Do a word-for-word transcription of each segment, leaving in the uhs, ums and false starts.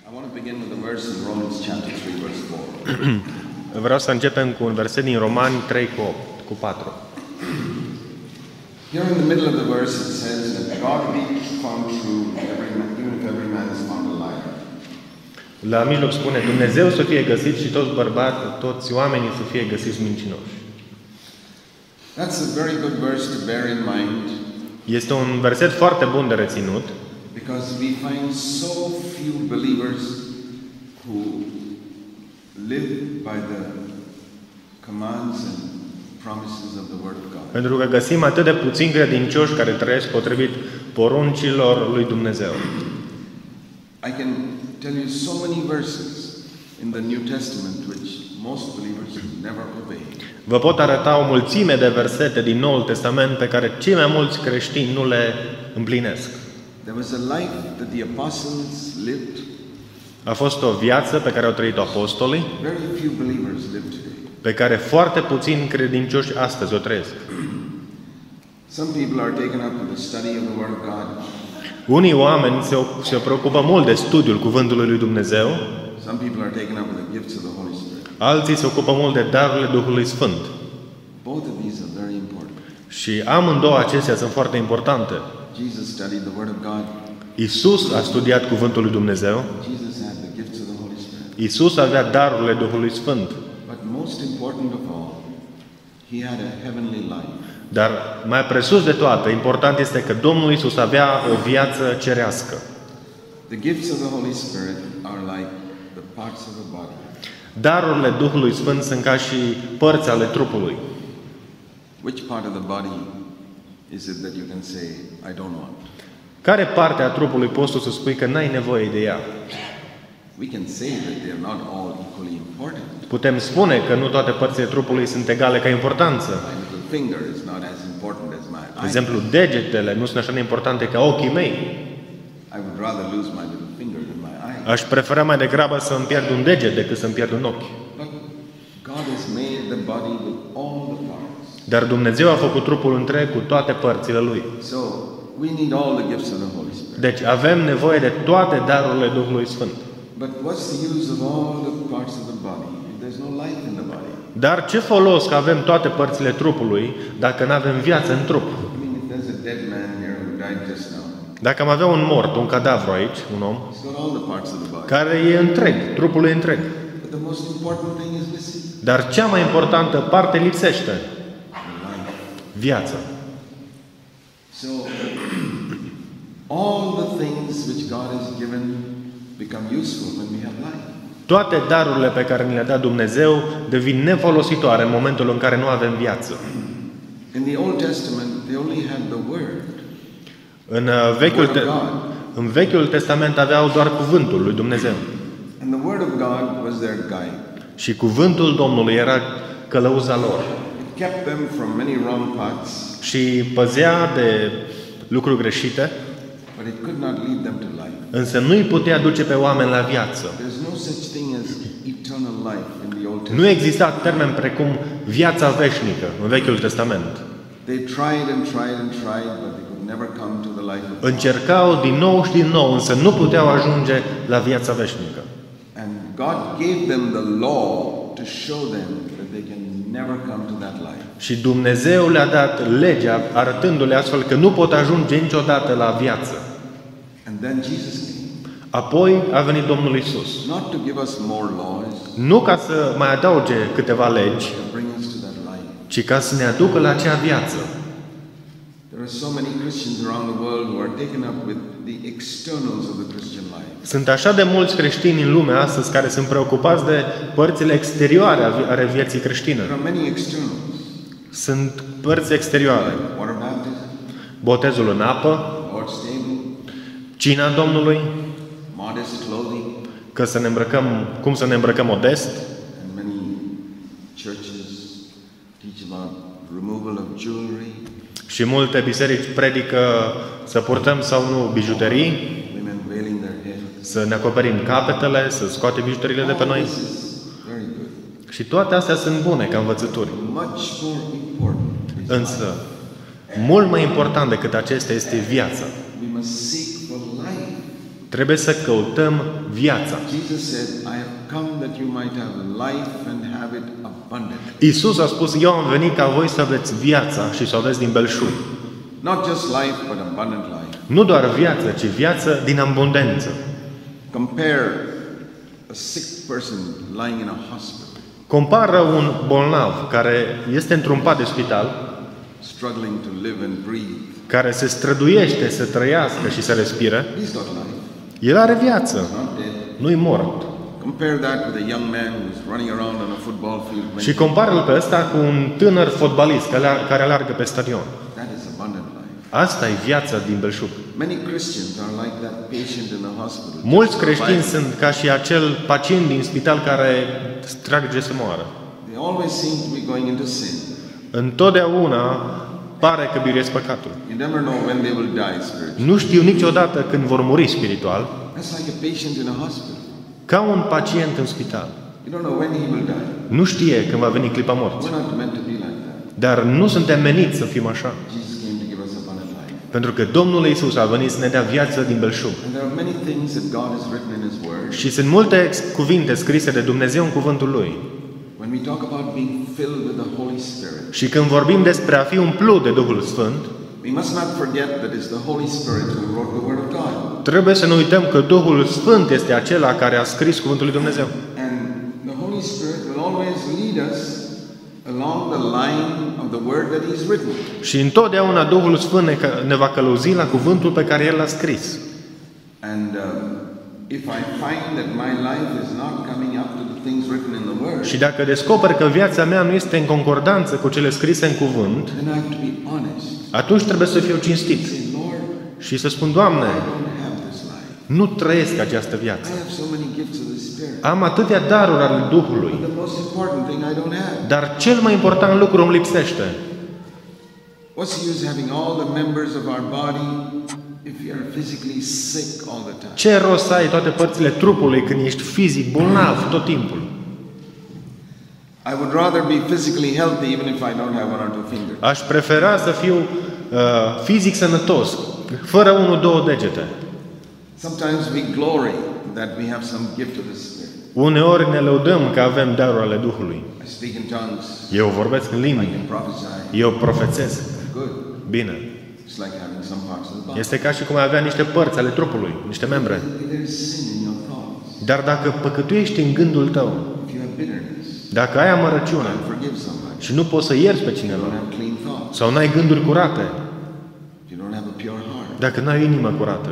I want to begin with a verse in Romans chapter three, verse four. Vreau să începem cu un verset din Romani trei cu opt, cu patru. Here in the middle of the verse it says that God be found true, every man, even if every man is found a liar. La mijloc spune Dumnezeu să fie găsit și toți bărbați, toți oamenii să fie găsiți mincinoși. That's a very good verse to bear in mind. Este un verset foarte bun de reținut, Because we find so few believers who live by the commands and promises of the Word of God. pentru că găsim atât de puțini credincioși care trăiesc potrivit poruncilor lui Dumnezeu. I can tell you so many verses in the New Testament which most believers never obey. Vă pot arăta o mulțime de versete din Noul Testament pe care cei mai mulți creștini nu le împlinesc. There was a life that the apostles lived. A fost o viață pe care au trăit-o apostolii, Very few believers live today. pe care foarte puțini credincioși astăzi o trăiesc. Some people are taken up with the study of the Word of God. Unii oameni se, se preocupă mult de studiul Cuvântului lui Dumnezeu, Some people are taken up with the gifts of the Holy Spirit. alții se ocupă mult de darurile Duhului Sfânt. Both of these are very important. Și amândouă acestea sunt foarte importante. Jesus studied the Word of God. Isus a studiat Cuvântul lui Dumnezeu, Jesus had the gifts of the Holy Spirit. Isus avea darurile Duhului Sfânt, But most important of all, he had a heavenly life. dar mai presus de toate, important este că Domnul Isus avea o viață cerească. The gifts of the Holy Spirit are like the parts of the body. Darurile Duhului Sfânt sunt ca și părți ale trupului. Which part of the body is it that you can say, I don't want? Care parte a trupului poți tu să spui că n-ai nevoie de ea? We can say that they are not all equally important. Putem spune că nu toate părțile trupului sunt egale ca importanță. My little finger is not as important as my De eye. exemplu, degetele nu sunt așa de importante ca ochii mei. I would rather lose my little finger than my eye. Aș prefera mai degrabă să-mi pierd un deget decât să-mi pierd un ochi. But God has made the body with all the parts. Dar Dumnezeu a făcut trupul întreg cu toate părțile Lui. So we need all the gifts of the Holy Spirit. Deci avem nevoie de toate darurile Duhului Sfânt. But what's the use of all the parts of the body if there's no life in the body? Dar ce folos că avem toate părțile trupului dacă nu avem viață în trup? I mean, if there's a dead man here who died just now, Dacă am avea un mort, un cadavru aici, un om, he's got all the parts of the body. care e întreg, trupul e întreg. But the most important thing is missing. Dar cea mai importantă parte lipsește, The life. viața. So all the things which God has given become useful when we have life. Toate darurile pe care ni le-a dat Dumnezeu devin nefolositoare în momentul în care nu avem viață. In the Old Testament, they only had the Word. În uh, Vechiul, te- în Vechiul Testament aveau doar Cuvântul lui Dumnezeu. And the Word of God was their guide. Și Cuvântul Domnului era călăuza lor. It kept them from many wrong paths, Și păzea de lucruri greșite, but it could not lead them to life. însă nu îi putea duce pe oameni la viață. There's no such thing as eternal life in the Old Nu Testament. exista termen precum viața veșnică în Vechiul Testament. They tried and tried and tried, but they could never come to the life of God. Încercau din nou și din nou, însă nu puteau ajunge la viața veșnică. And God gave them the law to show them that they can never come to that life. Și Dumnezeu le-a dat legea arătându-le astfel că nu pot ajunge niciodată la viață. And then Jesus came, Apoi a venit Domnul Isus. not to give us more laws, Nu ca să mai adauge câteva legi, to bring us to that life. ci ca să ne aducă la acea viață. There are so many Christians around the world who are taken up with the externals of the Christian life. Sunt așa de mulți creștini în lume astăzi care sunt preocupați de părțile exterioare ale vieții creștine. There are many externals. Sunt părți exterioare. Water baptism, Botezul în apă, Lord's table, cina Domnului, modest clothing, că să ne îmbrăcăm, cum să ne îmbrăcăm modest. and many churches teach about removal of jewelry, Și multe biserici predică să purtăm sau nu bijuterii, women veiling their heads. să ne acoperim capetele, să scoatem bijuteriile de pe All noi. this is very good. Și toate astea sunt bune ca învățături. Much more important is Însă, mult mai important decât acestea este viața. we must seek for life. Trebuie să căutăm viața. Jesus said, I have come that you might have life and have it abundantly. Iisus a spus, eu am venit ca voi să aveți viața și să o aveți din belșug. Not just life, but abundant life. Nu doar viață, ci viață din abundență. Compare a sick person lying in a hospital, Compară un bolnav care este într-un pat de spital, struggling to live and breathe. care se străduiește să trăiască și să respire. He's got life. El are viață, Not dead. nu-i mort. Compare that with a young man who's running around on a football field. Și compară-l pe ăsta cu un tânăr fotbalist care alergă pe stadion. That is abundant life. Asta e viața din belșug. Many Christians are like that patient in the hospital. Mulți creștini sunt ca și acel pacient din spital care trage să moară. They always seem to be going into sin. Întotdeauna pare că biruiesc păcatul. You never know when they will die spiritually. Nu știu niciodată când vor muri spiritual, That's like a patient in a hospital. ca un pacient în spital. You don't know when he will die. Nu știe când va veni clipa morții. We're not meant to be like that. Dar nu suntem meniți să fim așa. Jesus came to give us abundant life. Pentru că Domnul Iisus a venit să ne dea viață din belșug. And there are many things that God has written in His Word. Și sunt multe cuvinte scrise de Dumnezeu în cuvântul Lui. When we talk about being filled with the Holy Spirit, Și când vorbim despre a fi umplut de Duhul Sfânt, we must not forget that it's the Holy Spirit who wrote the Word of God. trebuie să nu uităm că Duhul Sfânt este acela care a scris cuvântul lui Dumnezeu. And the Holy Spirit will always lead us along the line of the Word that He's written. Și întotdeauna Duhul Sfânt ne, ne va călăuzi la cuvântul pe care El l-a scris. And um, if I find that my life is not coming up to the things written in the Word, Și dacă descoper că viața mea nu este în concordanță cu cele scrise în cuvânt, then I have to be honest. atunci trebuie să fiu cinstit Say, Lord, și să spun, Doamne, I don't have this life. nu trăiesc această viață. I have so many gifts of the Spirit. Am atâtea daruri ale Duhului, But the most important thing I don't have. dar cel mai important lucru îmi lipsește. What's the use having all the members of our body if you are physically sick all the time? Ce rost să ai toate părțile trupului când ești fizic bolnav tot timpul? I would rather be physically healthy even if I don't have one or two fingers. Aș prefera să fiu uh, fizic sănătos, fără unul, două degete. Sometimes we glory that we have some gift of the Spirit. Uneori ne lăudăm că avem darul ale Duhului. I speak in tongues. Eu vorbesc în I limbi, can prophesy. eu profețez. Good. Bine. It's like having some parts of the body. Este ca și cum ai avea niște părți ale trupului, niște membre. If there's sin in your thoughts, Dar dacă păcătuiești în gândul tău, if you have bitterness, dacă ai amărăciune can't forgive somebody, și nu poți să ierți pe you cineva, don't have clean thoughts, sau n-ai gânduri curate, you don't have a pure heart, dacă n-ai inimă curată,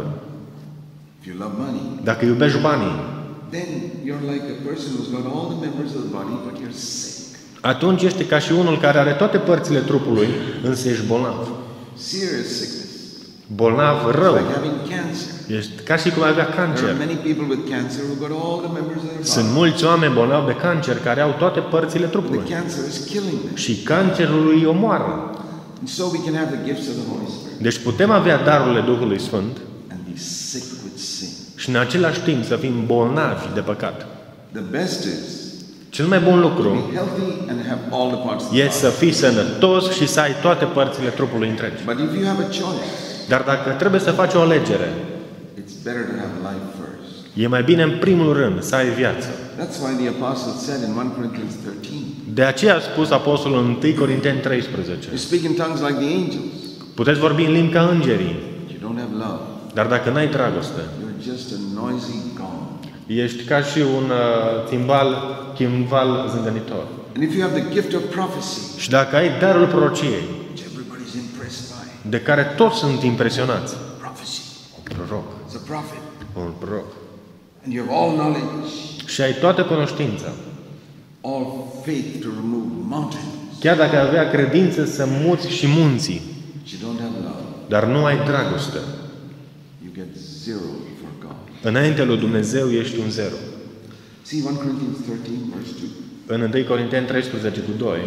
if you love money, dacă iubești banii, then you're like a person who's got all the members of the body, but you're sick. atunci ești ca și unul care are toate părțile trupului, însă ești bolnav. Serious sickness. Bolnav rău. Like having cancer. Ești ca și cum ai avea There are cancer. many people with cancer who've got all the members of their Sunt body. mulți oameni bolnavi de cancer care au toate părțile The trupului. cancer is killing them. Și cancerul îi omoară. And so we can have the gifts of the Holy Spirit Deci putem avea darurile Duhului Sfânt and be sick with sin. și în același timp să fim bolnavi de păcat. The best is Cel mai bun to lucru be healthy and have all the parts of the e să body. fii sănătos și să ai toate părțile trupului întregi. But if you have a choice, Dar dacă trebuie să faci o alegere, it's better to have life first. e mai bine în primul rând să ai viață. That's why the apostle said in First Corinthians thirteen, De aceea a spus Apostolul în întâi Corinteni treisprezece. you speak in tongues like the angels. Puteți vorbi în limbi ca îngerii, You don't have love. dar dacă n-ai dragoste, You're just a noisy gong. ești ca și un uh, timbal, chimbal zângănitor. And if you have the gift of prophecy, Și dacă ai darul prorociei, which everybody's impressed by, de care toți sunt impresionați, prophecy, proroc, it's a prophet, un proroc, and you have all knowledge, și ai toată cunoștința, all faith to remove mountains, chiar dacă ai avea credință să muți și munții, but you don't have love, dar nu ai dragoste, you get zero for God. înainte lui Dumnezeu ești un zero. See First Corinthians thirteen, verse two. În întâi Corinteni treisprezece cu doi,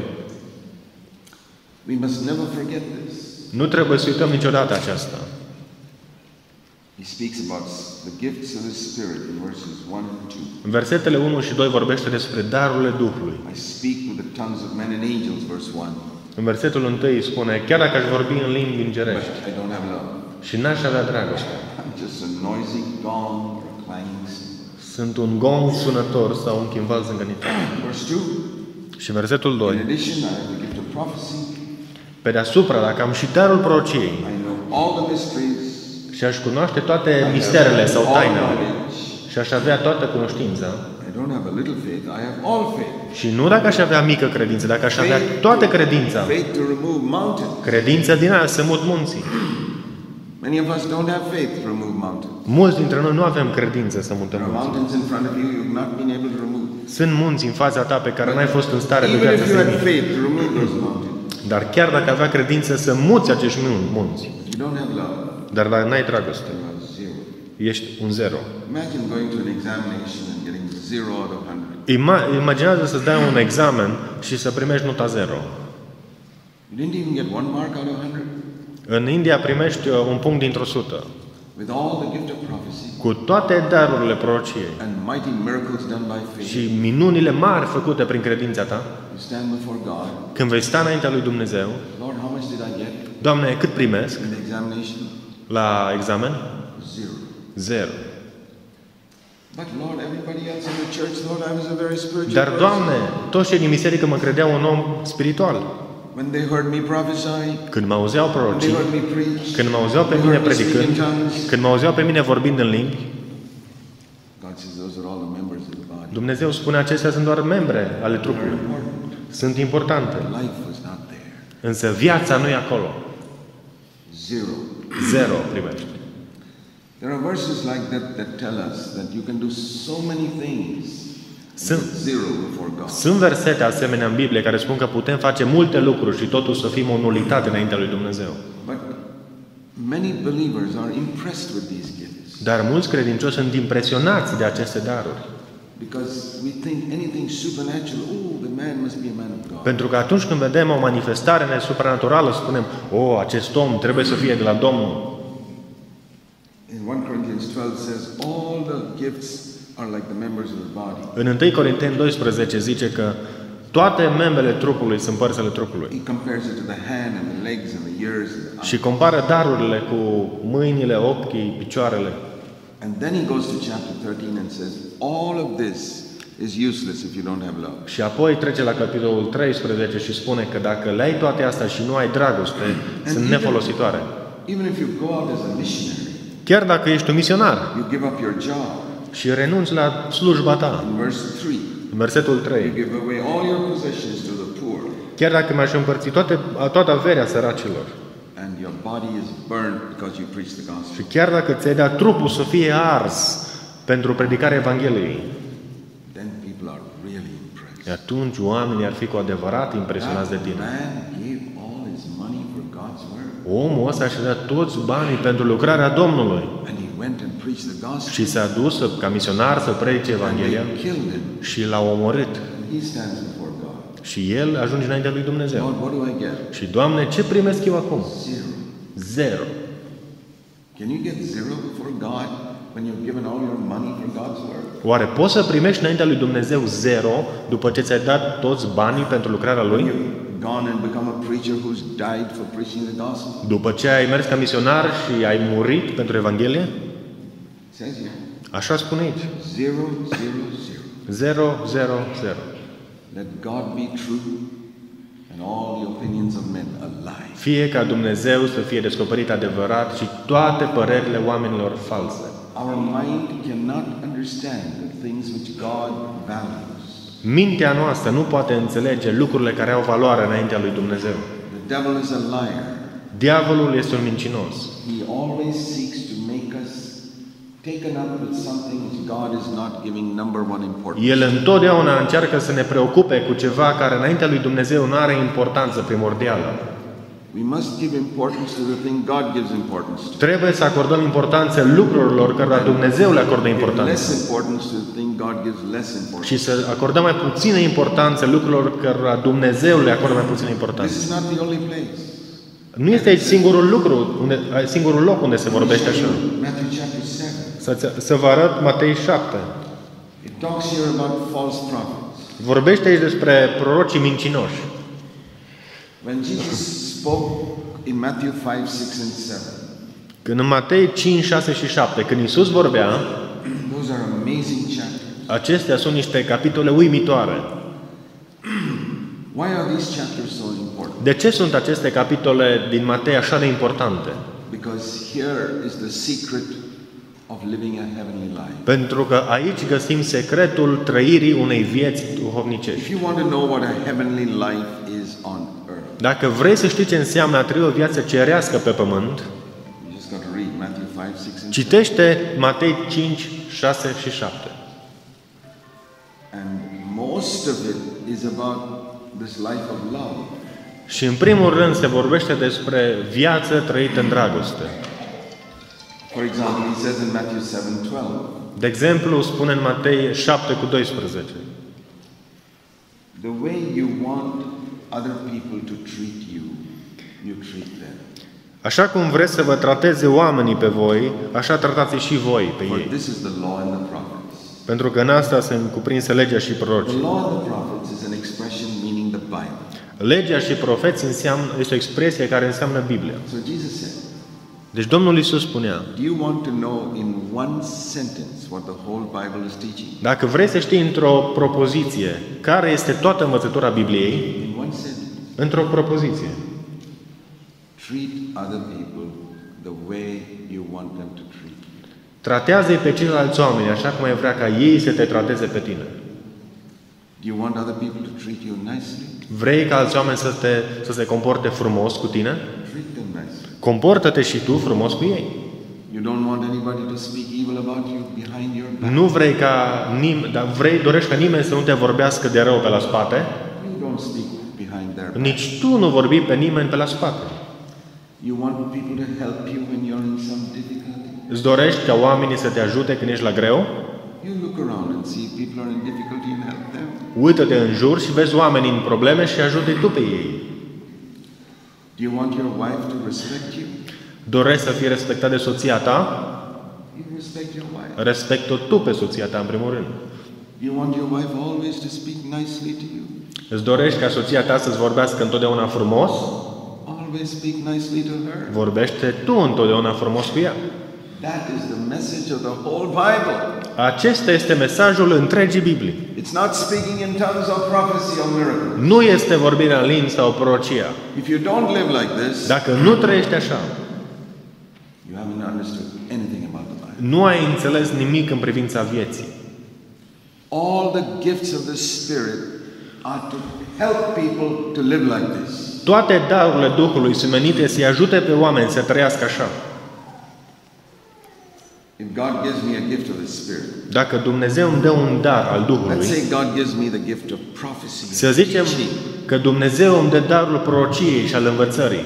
We must never forget this. nu trebuie să uităm niciodată aceasta. He speaks about the gifts of the Spirit in verses one and two. În versetele unu și doi vorbește despre darurile Duhului. I speak with the tongues of men and angels, verse one, În versetul întâi spune, chiar dacă aș vorbi în limbi but îngerești I don't have love. și n-aș avea dragoste, I'm just a noisy gong or a clanging cymbal. Sunt un gong sunător sau un chimbal zângănitor. Verse two. Și versetul In doi. addition, I have the gift of prophecy. Pe deasupra, dacă am și darul prorociei I know all the mysteries. și aș cunoaște toate misterele sau all tainele knowledge. și aș avea toată cunoștința, I don't have a little faith. I have all faith. și nu dacă aș avea mică credință, dacă aș avea toată credința, Faith to remove mountains. credința din aia să mut munții. Many of us don't have faith to remove mountains. Mulți dintre noi nu avem credință să mutăm There are munții. mountains in front of you you've not been able to remove. Sunt munți în fața ta pe care n-ai fost în stare de Even viață if you să had ridici. faith to remove those mountains, Dar chiar dacă avea credință să muți acești munți, if you don't have love, dar dacă n-ai dragoste, you are zero. ești un zero. Imagine going to an examination and getting zero out of hundred. Ima- imaginează să-ți dai un examen și să primești nota zero. You didn't even get one mark out of hundred. În India primești uh, un punct dintr-o sută. With all the gift of prophecy Cu toate darurile prorociei and mighty miracles done by faith, și minunile mari făcute prin credința ta, you stand before God. când vei sta înaintea lui Dumnezeu, Lord, how much did I get Doamne, cât primesc in the examination? la examen? Zero. Zero. But Lord, everybody else in the church thought I was a very spiritual Dar, person. Doamne, toți cei din biserică mă credeau un om spiritual. When they heard me prophesy, Când mă auzeau when they prorocii, heard me preach, când mă auzeau pe they mine heard me speak predicând, in tongues, când mă auzeau pe mine vorbind în limbi, God says those are all the members of the body. Dumnezeu spune acestea sunt doar membre ale They're trupului. important. Sunt importante. Life was not there. Însă viața nu e acolo. Zero. Zero primești. There are verses like that that tell us that you can do so many things and Sunt- get zero before God. Sunt versete asemenea în Biblie care spun că putem face multe lucruri și totuși să fim o nulitate înaintea lui Dumnezeu. But many believers are impressed with these gifts Dar mulți credincioși sunt impresionați de aceste daruri. because we think anything supernatural, oh, the man must be a man of God. Pentru că atunci când vedem o manifestare supranaturală, spunem, o, acest om trebuie să fie de la Domnul. In First Corinthians twelve says all the gifts are like the members of the body. În întâi Corinteni doisprezece zice că toate membrele trupului sunt părțile trupului. He compares it to the hand and the legs and the ears and the eyes. Și compară darurile cu mâinile, ochii, picioarele. And then he goes to chapter thirteen and says all of this is useless if you don't have love. Și apoi trece la capitolul treisprezece și spune că dacă le ai toate astea și nu ai dragoste, sunt nefolositoare. Even if you go out as a missionary, Chiar dacă ești un misionar you give up your job. și renunți la slujba ta, In verse three, în versetul you trei, give away all your possessions to the poor, chiar dacă mi-aș împărți toate, toată averea săracilor, and your body is burned because you preach the și gospel. chiar dacă ți-ai dat trupul să fie ars pentru predicarea Evangheliei, Then people are really impressed. atunci oamenii ar fi cu adevărat impresionați de That tine. man gave all his money for God's word, Omul ăsta și-a dat toți banii pentru lucrarea Domnului and he went and preached the gospel, și s-a dus să- ca misionar să predice and Evanghelia they killed him. și l-a omorât. And he stands before God. Și el ajunge înaintea lui Dumnezeu. Lord, what do I get? Și, Doamne, ce primesc eu acum? Zero. Zero. Can you get zero before God when you've given all your money for God's word? Oare poți să primești înaintea lui Dumnezeu zero după ce ți-ai dat toți banii pentru lucrarea lui? You've gone and become a preacher who's died for preaching the gospel? După ce ai mers ca misionar și ai murit pentru Evanghelie? It says here, Așa spune aici. zero, zero, zero. Zero, zero, zero. Let God be true and all the opinions of men a lie. Fie ca Dumnezeu să fie descoperit adevărat și toate părerile oamenilor false. Our mind cannot understand the things which God values. Mintea noastră nu poate înțelege lucrurile care au valoare înaintea lui Dumnezeu. The devil is a liar. Diavolul este un mincinos. He always seeks to make us taken up with something which God is not giving number one importance. El întotdeauna încearcă să ne preocupe cu ceva care înaintea lui Dumnezeu nu are importanță primordială. We must give importance to the thing God gives importance to. Trebuie să acordăm importanță lucrurilor care Dumnezeu le acordă Give importanță. less importance to the thing God gives less importance. Și să acordăm mai puțină importanță lucrurilor care Dumnezeu le acordă mai puțină This importanță. is not the only place. Nu este aici singurul lucru, unde, singurul loc unde se vorbește așa. Matthew chapter seven. Să, să vă arăt Matei șapte. It talks here about false prophets. Vorbește aici despre prorocii mincinoși. When Jesus spoke in Matthew five, six, and seven, Când în Matei cinci, șase și șapte, când Iisus vorbea, those are amazing chapters. acestea sunt niște capitole uimitoare. Why are these chapters so important? De ce sunt aceste capitole din Matei așa de importante? Because here is the secret of living a heavenly life. Pentru că aici găsim secretul trăirii unei vieți If duhovnicești. you want to know what a heavenly life is on earth, Dacă vrei să știi ce înseamnă a trăi o viață cerească pe pământ, you just got to read Matthew five, six, and seven. citește Matei cinci, șase și șapte. And most of it is about this life of love. Și în primul rând se vorbește despre viață trăită în dragoste. For example, he says in Matthew seven, twelve, De exemplu, spune în Matei șapte cu doisprezece. the way you want other people to treat you, you treat them. Așa cum vreți să vă trateze oamenii pe voi, așa tratați și voi pe For ei. this is the law and the prophets. Pentru că în asta se cuprinse legea și prorocii. The law and the prophets is an expression meaning the Bible. Legea și profeți înseamnă, este o expresie care înseamnă Biblia. So Jesus said, Deci Domnul Iisus spunea, do you want to know in one sentence what the whole Bible is teaching? dacă vrei să știi într-o propoziție care este toată învățătura Bibliei, In one sentence, într-o propoziție, treat other people the way you want them to treat you. tratează-i pe ceilalți oameni așa cum ai vrea ca ei să te trateze pe tine. Do you want other people to treat you nicely? Vrei ca alți oameni să, te, să se comporte frumos cu tine? Treat them nicely. Comportă-te și tu frumos cu ei. You don't want anybody to speak evil about you behind your back. Nu vrei ca nim- dar vrei, dorești ca nimeni să nu te vorbească de rău pe la spate, You don't speak behind their back. nici tu nu vorbi pe nimeni pe la spate. You want people to help you when you're in some difficulty. Îți dorești ca oamenii să te ajute când ești la greu? You look around and see people are in difficulty and help them. Uită-te în jur și vezi oamenii în probleme și ajută-i tu pe ei. Do you want your wife to respect you? Dorești să fii respectat de soția ta? You respect your wife. Respectă tu pe soția ta în primul rând. Do you want your wife always to speak nicely to you? Îți dorești ca soția ta să-ți vorbească întotdeauna frumos? Always speak nicely to her. Vorbește tu întotdeauna frumos cu ea. That is the message of the whole Bible. Acesta este mesajul întregii Biblii. It's not speaking in tongues or prophecy or miracle. Nu este vorbirea în limbi sau prorocia. If you don't live like this, Dacă nu trăiești așa, you haven't understood anything about the Bible. nu ai înțeles nimic în privința vieții. All the gifts of the Spirit are to help people to live like this. Toate darurile Duhului sunt menite să-i ajute pe oameni să trăiască așa. If God gives me a gift of the Spirit, Dacă Dumnezeu îmi dă un dar al let's Duhului, say God gives me the gift of prophecy, and să zicem teaching. că Dumnezeu îmi dă darul prorociei și al învățării.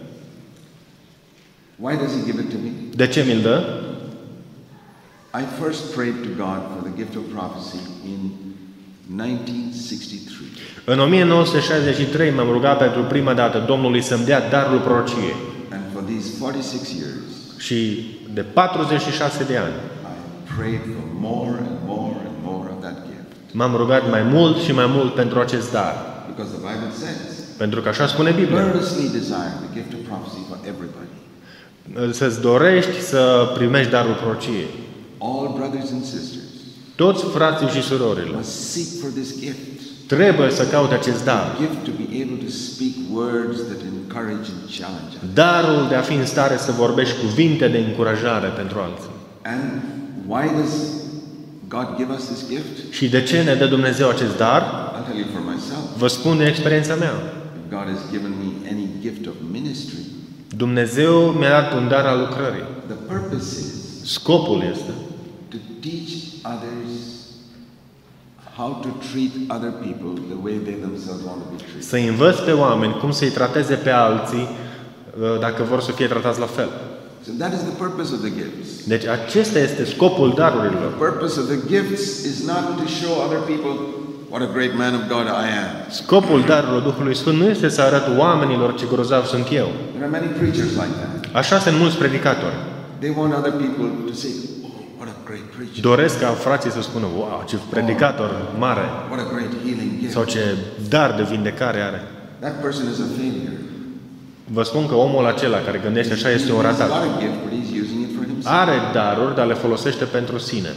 Why does He give it to me? De ce mi-l dă? I first prayed to God for the gift of prophecy in nineteen sixty-three. În o mie nouă sute șaizeci și trei m-am rugat pentru prima dată Domnului să-mi dea darul prorociei. And for these forty-six years, Și de patruzeci și șase de ani I prayed for more and more and more of that gift. m-am rugat mai mult și mai mult pentru acest dar. Because the Bible says, Pentru că așa spune Biblia. earnestly desire the gift of prophecy for everybody. Să-ți dorești să primești darul prorociei. All brothers and sisters Toți frații și surorile must seek for this gift. trebuie să caute acest dar. Gift to be able to speak words that encourage and challenge us. Darul de a fi în stare să vorbești cuvinte de încurajare pentru alții. And why does God give us this gift? Și de ce ne dă Dumnezeu acest dar? I'll tell you for myself. Vă spun din experiența mea. If God has given me any gift of ministry, Dumnezeu mi-a dat un dar al lucrării. the purpose is Scopul este to teach others how to treat other people the way they themselves want to be treated. să învăț pe oameni cum să-i trateze pe alții dacă vor să fie tratați la fel. So that is the purpose of the gifts. Deci acesta este scopul darurilor. The purpose of the gifts is not to show other people what a great man of God I am. Scopul darurilor Duhului Sfânt nu este să arăt oamenilor ce grozav sunt eu. There are many preachers like that. Așa sunt mulți predicatori. They want other people to say, "Oh, what a great preacher! Doresc ca frații să spună, wow, ce predicator mare, What a great healing gift!" sau ce dar de vindecare are. That person is a failure. Vă spun că omul acela care gândește așa este un He's ratat. got a gift, but he's using it for himself. Are daruri, dar le folosește pentru sine.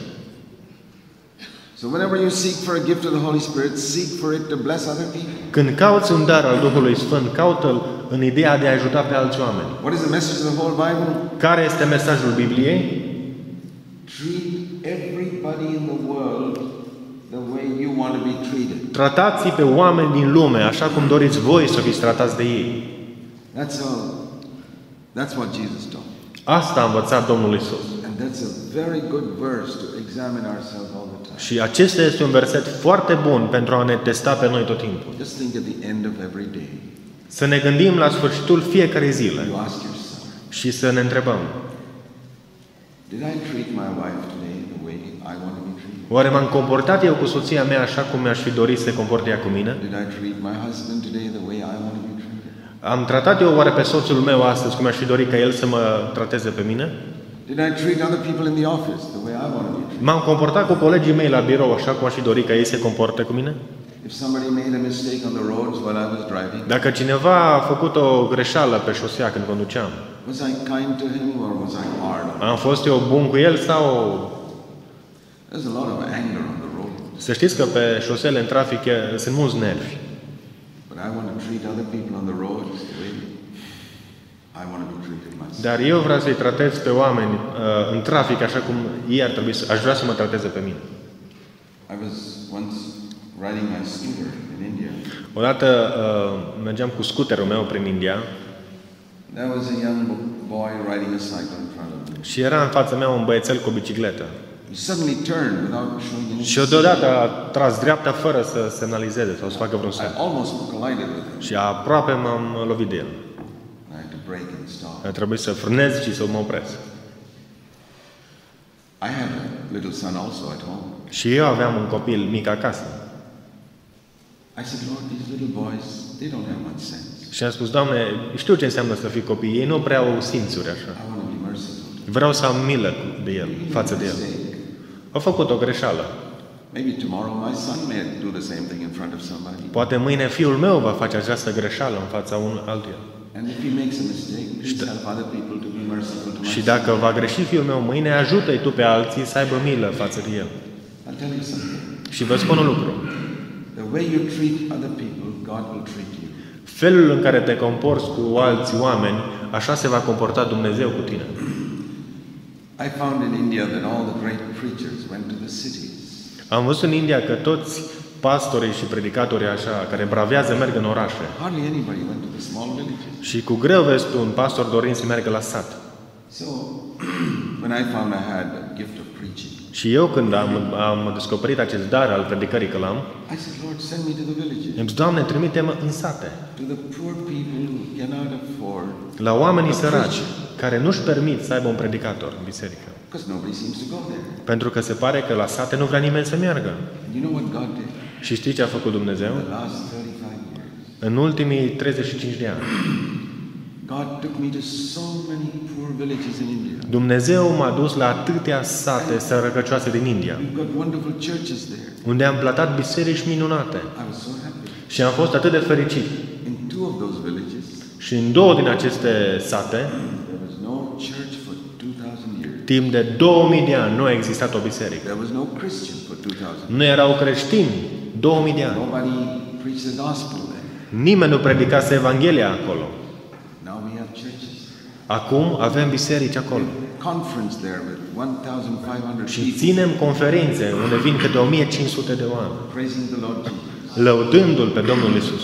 So whenever you seek for a gift of the Holy Spirit, seek for it to bless other people. Când cauți un dar al Duhului Sfânt, caută-l în ideea de a ajuta pe alți oameni. What is the message of the whole Bible? Care este mesajul Bibliei? Treat everybody in the world the way you want to be treated. Tratați pe oameni din lume așa cum doriți voi să fiți tratați de ei. That's all. That's what Jesus taught. Asta a învățat Domnul Isus. And that's a very good verse to examine ourselves all the time. Și acesta este un verset foarte bun pentru a ne testa pe noi tot timpul. Just think at the end of every day. Să ne gândim la sfârșitul fiecarei zile You ask yourself, și să ne întrebăm: did I treat my wife today the way I want to be treated? oare m-am comportat eu cu soția mea așa cum mi-aș fi dorit să se comporte ea cu mine? Did I treat my husband today the way I want to be treated? Am tratat eu oare pe soțul meu astăzi cum mi-aș fi dorit ca el să mă trateze pe mine? Did I treat other people in the office the way I want to be treated? M-am comportat cu colegii mei la birou așa cum aș fi dorit ca ei să se comporte cu mine? If somebody made a mistake on the roads while I was driving, Dacă cineva a făcut o greșeală pe șosea când conduceam, was I kind to him or was I hard on him? am fost eu bun cu el sau... There's a lot of anger on the road, Să știți că pe șosele în trafic e- sunt mulți nervi. but I want to treat other people on the roads the way I want to be treated myself. Dar eu vreau să-i tratez pe oameni uh, în trafic așa cum ei ar trebui să... Aș vrea să mă trateze pe mine. I was once riding my scooter in India. Odată uh, mergeam cu scuterul meu prin India There was a young boy riding a cycle in front of me. și era în fața mea un băiețel cu o bicicletă. He suddenly turned without showing any. Și deodată a tras dreapta fără să semnalizeze sau să facă vreun I semn. almost collided with him. Și aproape m-am lovit de el. I had to brake and stop. A trebuit să frânez și să mă opresc. I had a little son also at home. Și eu aveam un copil mic acasă. I said, Lord, these little boys, they don't have much sense. Și am spus: Doamne, știu ce înseamnă să fii copii. Ei nu prea au simțuri așa. I want to be merciful to Vreau să am milă de el, them. față de el. Mistake. Au făcut o greșeală. Maybe tomorrow my son may do the same thing in front of somebody. Poate mâine fiul meu va face această greșeală în fața unui altuia. And if he makes a mistake, please help other people to be merciful to my Și son. dacă va greși fiul meu mâine, ajută-i tu pe alții să aibă milă față de el. I'll tell you something. Și vă spun un lucru. The way you treat other people, God will treat you. Felul în care te comporți cu alți oameni, așa se va comporta Dumnezeu cu tine. I found in India that all the great preachers went to the cities. Am văzut în India că toți pastorii și predicatorii așa, care bravează, merg în orașe. Hardly anybody went to the small villages. Și cu greu vezi tu un pastor dorind să meargă la sat. So, when I found I had a gift of preaching, Și eu când am, am descoperit acest dar al predicării că l-am, I said, Lord, send me to the villages, am zis: Doamne, trimite-mă în sate, to the poor people who cannot afford, la oamenii săraci, care nu-și permit să aibă un predicator în biserică. because nobody seems to go there. Pentru că se pare că la sate nu vrea nimeni să meargă. And you know what God did? Și știți ce a făcut Dumnezeu? The last thirty-five years, În ultimii treizeci și cinci de ani, God took me to so many poor villages in India. Dumnezeu m-a dus la atâtea sate sărăcăcioase din India, We've got wonderful churches there. unde am plantat biserici minunate. I was so happy. Și am fost atât de fericit. In two of those villages, Și în două din aceste sate, there was no church for two thousand years. timp de două mii de ani, nu a existat o biserică. There was no Christian for two thousand. Nu erau creștini două mii de ani. Nobody preached the gospel there. Nimeni nu predicase Evanghelia acolo. Now we have churches. Acum avem biserici acolo. Conference there with one thousand five hundred Și people ținem conferințe unde vin câte o mie cinci sute de oameni, praising the Lord Jesus. lăudându-L pe Domnul Isus.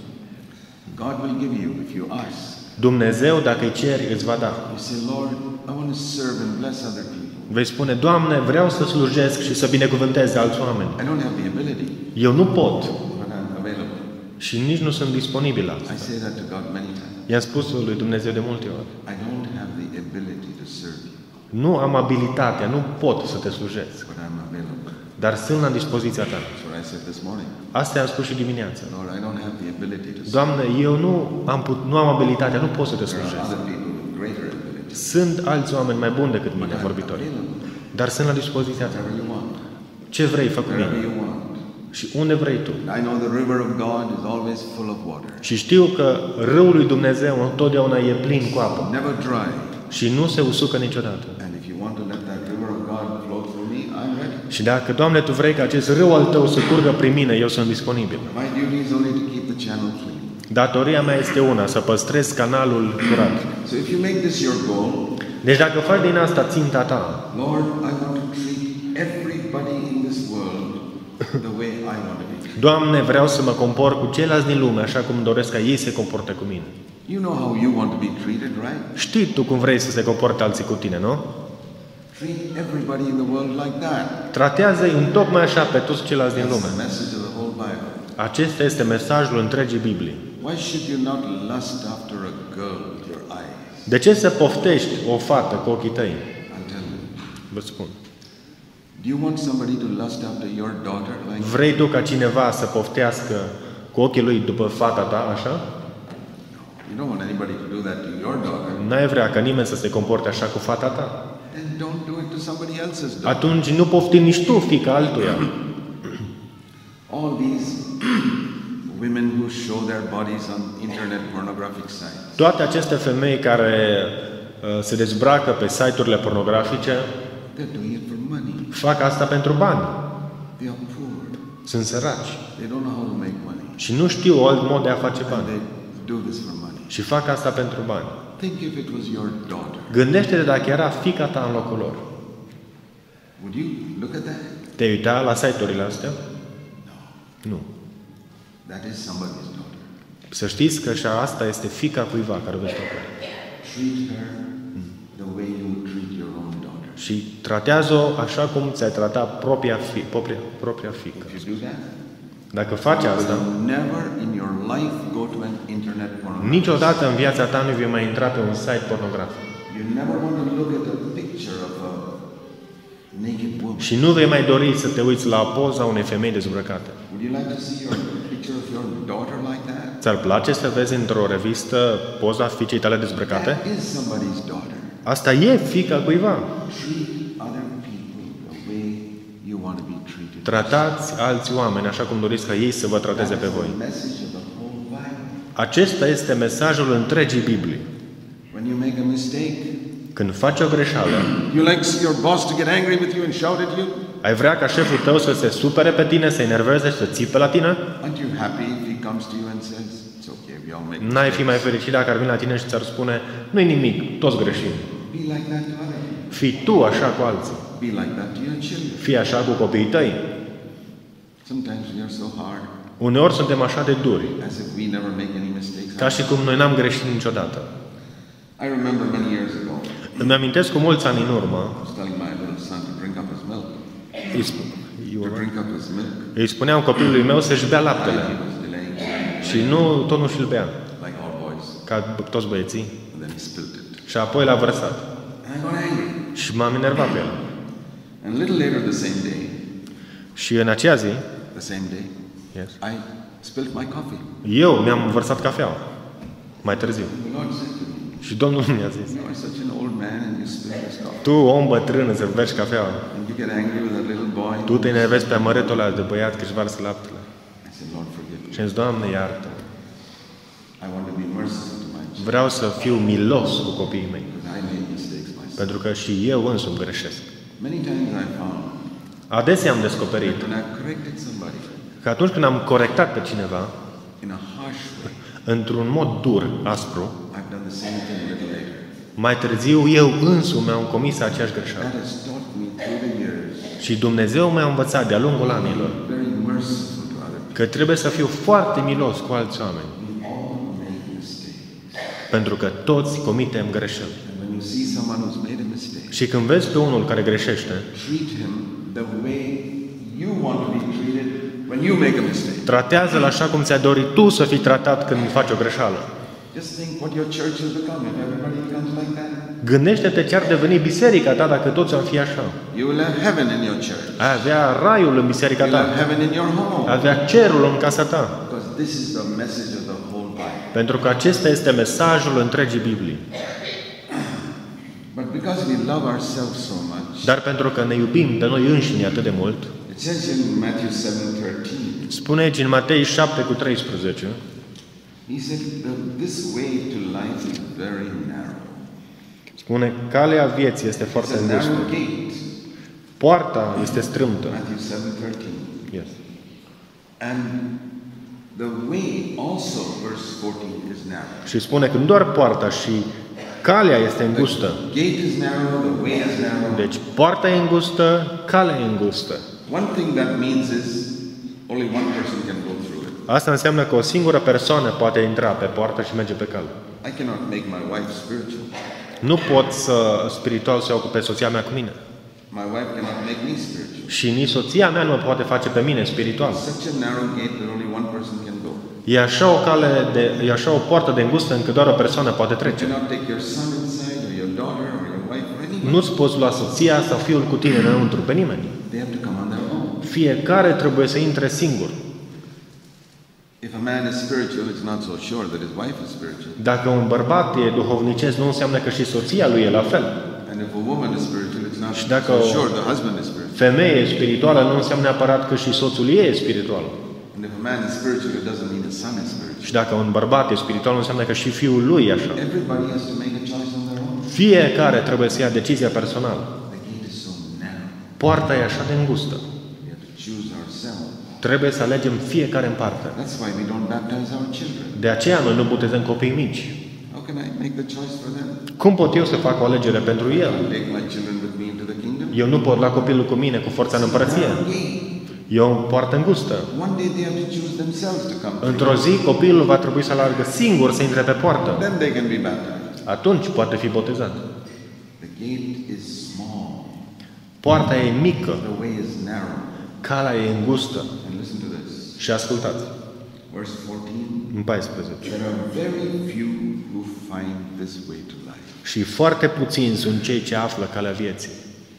God will give you if you ask. Dumnezeu, dacă îi ceri, îți va da. You say, Lord, I want to serve and bless other people. Vei spune: Doamne, vreau să slujesc și să binecuvântez alți oameni. I don't have the ability, Eu nu pot but I'm available. și nici nu sunt disponibil la I asta. say that to God many times. I-am spus lui Dumnezeu de multe ori: I don't have the ability to serve you, nu am abilitatea, nu pot să te slujesc, but I'm available. dar sunt la dispoziția ta. That's what I said this morning. Asta am spus și dimineața. Lord, I don't have the ability to serve. Doamne, eu nu am, put, nu am abilitatea, nu pot să te There are slujesc. other people with greater ability. Sunt alți oameni mai buni decât But mine, I'm vorbitori, available. dar sunt la dispoziția ta. Whatever you want. Ce vrei, fă cu Wherever mine. you want. Și unde vrei tu. I know the river of God is always full of water. Și știu că râul lui Dumnezeu întotdeauna e plin cu apă. Never dry. Și nu se usucă niciodată. And if you want to let that river of God flow through me, I'm ready. Și dacă, Doamne, Tu vrei ca acest râu al Tău să curgă prin mine, eu sunt disponibil. My duty is only to keep the channel clean. Datoria mea este una, să păstrez canalul curat. So if you make this your goal, Deci dacă faci din asta ținta ta, Lord, I want to treat everybody in this world the way I want to be treated. Doamne, vreau să mă compor cu ceilalți din lume așa cum doresc ca ei să se comporte cu mine. You know how you want to be treated, right? Știi tu cum vrei să se comporte alții cu tine, nu? Treat everybody in the world like that. Tratează-i în tocmai așa pe toți ceilalți din That's lume. the message of the whole Bible. Acesta este mesajul întregii Biblii. Why should you not lust after a girl with your eyes? De ce să poftești o fată cu ochii tăi? I'll tell you. Vă spun. Do you want somebody to lust after your daughter like Vrei tu ca cineva să poftească cu ochii lui după fata ta, așa? You don't want anybody to do that to your daughter. N-ai vrea ca nimeni să se comporte așa cu fata ta? Then don't do it to somebody else's daughter. Atunci nu pofti nici tu, fiica altuia. All these women who show their bodies on internet pornographic sites. Toate aceste femei care uh, se dezbracă pe site-urile pornografice They're doing it for money. fac asta pentru bani. They are poor. Sunt săraci They don't know how to make money. și nu știu alt mod de a face And bani. they do this for money. Și fac asta pentru bani. Think if it was your daughter. Gândește-te dacă era fiica ta în locul lor. Would you look at that? Te-ai uita la site-urile astea? Nu. That is somebody's daughter. Să știți că și asta este fiica cuiva care o veți toca. Treat her the way you would treat your own daughter. Și tratează-o așa cum ți-ai tratat propria, fi, propria, propria fiică. If you do that, Dacă faci asta, you never in your life go to an internet pornography. niciodată în viața ta nu vei mai intra pe un site pornografic. You never want to look at a picture of a naked woman. Și nu vei mai dori să te uiți la poza unei femei dezbrăcate. Would you like to see your picture of your daughter like that? Ți-ar place să vezi într-o revistă poza fiicei tale dezbrăcate? That is somebody's daughter. Asta e fiica cuiva. Treat other people the way you want to be treated. Tratați alți oameni așa cum doriți ca ei să vă trateze pe voi. The message of the whole Bible. Acesta este mesajul întregii Biblii. When you make a mistake, Când faci o greșeală, you like your boss to get angry with you and shout at you? ai vrea ca șeful tău să se supere pe tine, să enerveze și să țipe la tine? Aren't you happy if he comes to you and says, it's okay, we all make N-ai fi mai mistakes. fericit dacă ar veni la tine și ți-ar spune, nu-i nimic, toți greșim. Be like that to other people. Fii tu așa cu alții. Be like that to your children. Fii așa cu copiii tăi. Sometimes we are so hard, Uneori suntem așa de duri, as if we never make any mistakes. ca și cum noi n-am greșit niciodată. I remember many years ago, Îmi amintesc cu mulți ani în urmă, I was telling my little son to drink up his milk. îi, sp- To drink up his milk. îi spuneam copilului meu să-și bea laptele. He was delaying, Și nu, tot nu și-l bea, like all boys. ca toți băieții. And then he spilled it. Și apoi l-a vărsat. And I got angry. Și m-am enervat pe el. And a little later the same day, Și în aceea zi, the same day, yes, I spilled my coffee. eu mi-am vărsat cafeaua. Mai târziu. The Lord said to me, Și Domnul mi-a zis, you are such an old man and you spill this coffee. tu, om bătrân, să vergi cafeaua. And you get angry with a little boy. Tu te enervezi pe amărâtul ăla de băiat că își varsă laptele. I said, Lord, forgive me. Și am zis, Doamne, iartă. I want to be merciful to my children. Vreau să fiu milos cu copiii mei. Because I made mistakes myself. Pentru că și eu însumi greșesc. Many times I found Adesea am descoperit when I've corrected somebody că atunci când am corectat pe cineva, in a harsh way, într-un mod dur, aspru, I've done the same thing a little later. mai târziu eu însumi am comis aceeași greșeală. That has taught me through the years Și Dumnezeu mi-a învățat de-a lungul anilor very merciful to other people. că trebuie să fiu foarte milos cu alți oameni. We all make mistakes. Pentru că toți comitem greșeli. And when you see someone who's made a mistake, Și când vezi pe unul care greșește, treat him the way you want to be treated when you make a mistake. tratează-l așa cum ți-ai dorit tu să fii tratat când faci o greșeală. Just think what your church will become if everybody becomes like that. Gândește-te ce ar deveni biserica ta dacă toți am fi așa. You will have heaven in your church. Ai avea raiul în biserica You'll have ta. heaven in your home. Ai avea cerul în casa ta. Because this is the message of the whole Bible. Pentru că acesta este mesajul întregii Biblii. But because we love ourselves so much, Dar pentru că ne iubim de noi înșine atât de mult, it's It says in Matthew seven thirteen. Spune aici în Matei șapte cu treisprezece. He said, "This way to life is very narrow. Spune, calea vieții este It's foarte a îngustă. narrow gate." Poarta este strâmtă. Matthew seven thirteen. Yes. And the way also, verse fourteen, is narrow. Și spune că nu doar poarta, și calea este îngustă. The gate is narrow, the way is narrow. Deci poarta e îngustă, calea e îngustă. One thing that means is only one person can go through it. Asta înseamnă că o singură persoană poate intra pe poartă și merge pe cale. I cannot make my wife spiritual. Nu pot să spiritual să ocupe soția mea cu mine. My wife cannot make me spiritual. Și nici soția mea nu mă poate face pe mine spiritual. Such a narrow gate that only one person can go. E așa o cale de, e așa o poartă de îngustă încât doar o persoană poate You trece. cannot take your son inside or your daughter or your wife or anyone. Nu-ți poți lua soția sau fiul cu tine înăuntru, pe nimeni. They have to come on their own. Fiecare trebuie să intre singur. If a man is spiritual, it's not so sure that his wife is spiritual. Dacă un bărbat e duhovnicesc, nu înseamnă că și soția lui e la fel. And if a woman is spiritual, it's not Și dacă so o sure the husband is spiritual. femeie e spirituală, nu înseamnă neapărat că și soțul ei e spiritual. And if a man is spiritual, it doesn't mean his son is spiritual. Și dacă un bărbat e spiritual, nu înseamnă că și fiul lui e așa. Everybody has to make a choice on their own. Fiecare trebuie să ia decizia personală. The gate is so narrow. Poarta e așa de îngustă. We have to choose ourselves. Trebuie să alegem fiecare în parte. That's why we don't baptize our children. De aceea noi nu botezăm copii mici. How can I make the choice for them? Cum pot eu să fac o alegere pentru el? I take my children with me into the kingdom. Eu nu pot lua copilul cu mine cu forța în împărăție. E o poartă îngustă. One day they have to choose themselves to come. Într-o zi copilul va trebui să alergă singur să intre pe poartă. Then they can be baptized. Atunci poate fi botezat. The gate is small. Poarta e mică, The way is narrow. calea e îngustă. And listen to this. Și ascultați, Verse fourteen. în paisprezece. There are very few who find this way to life. Și foarte puțini sunt cei ce află calea vieții.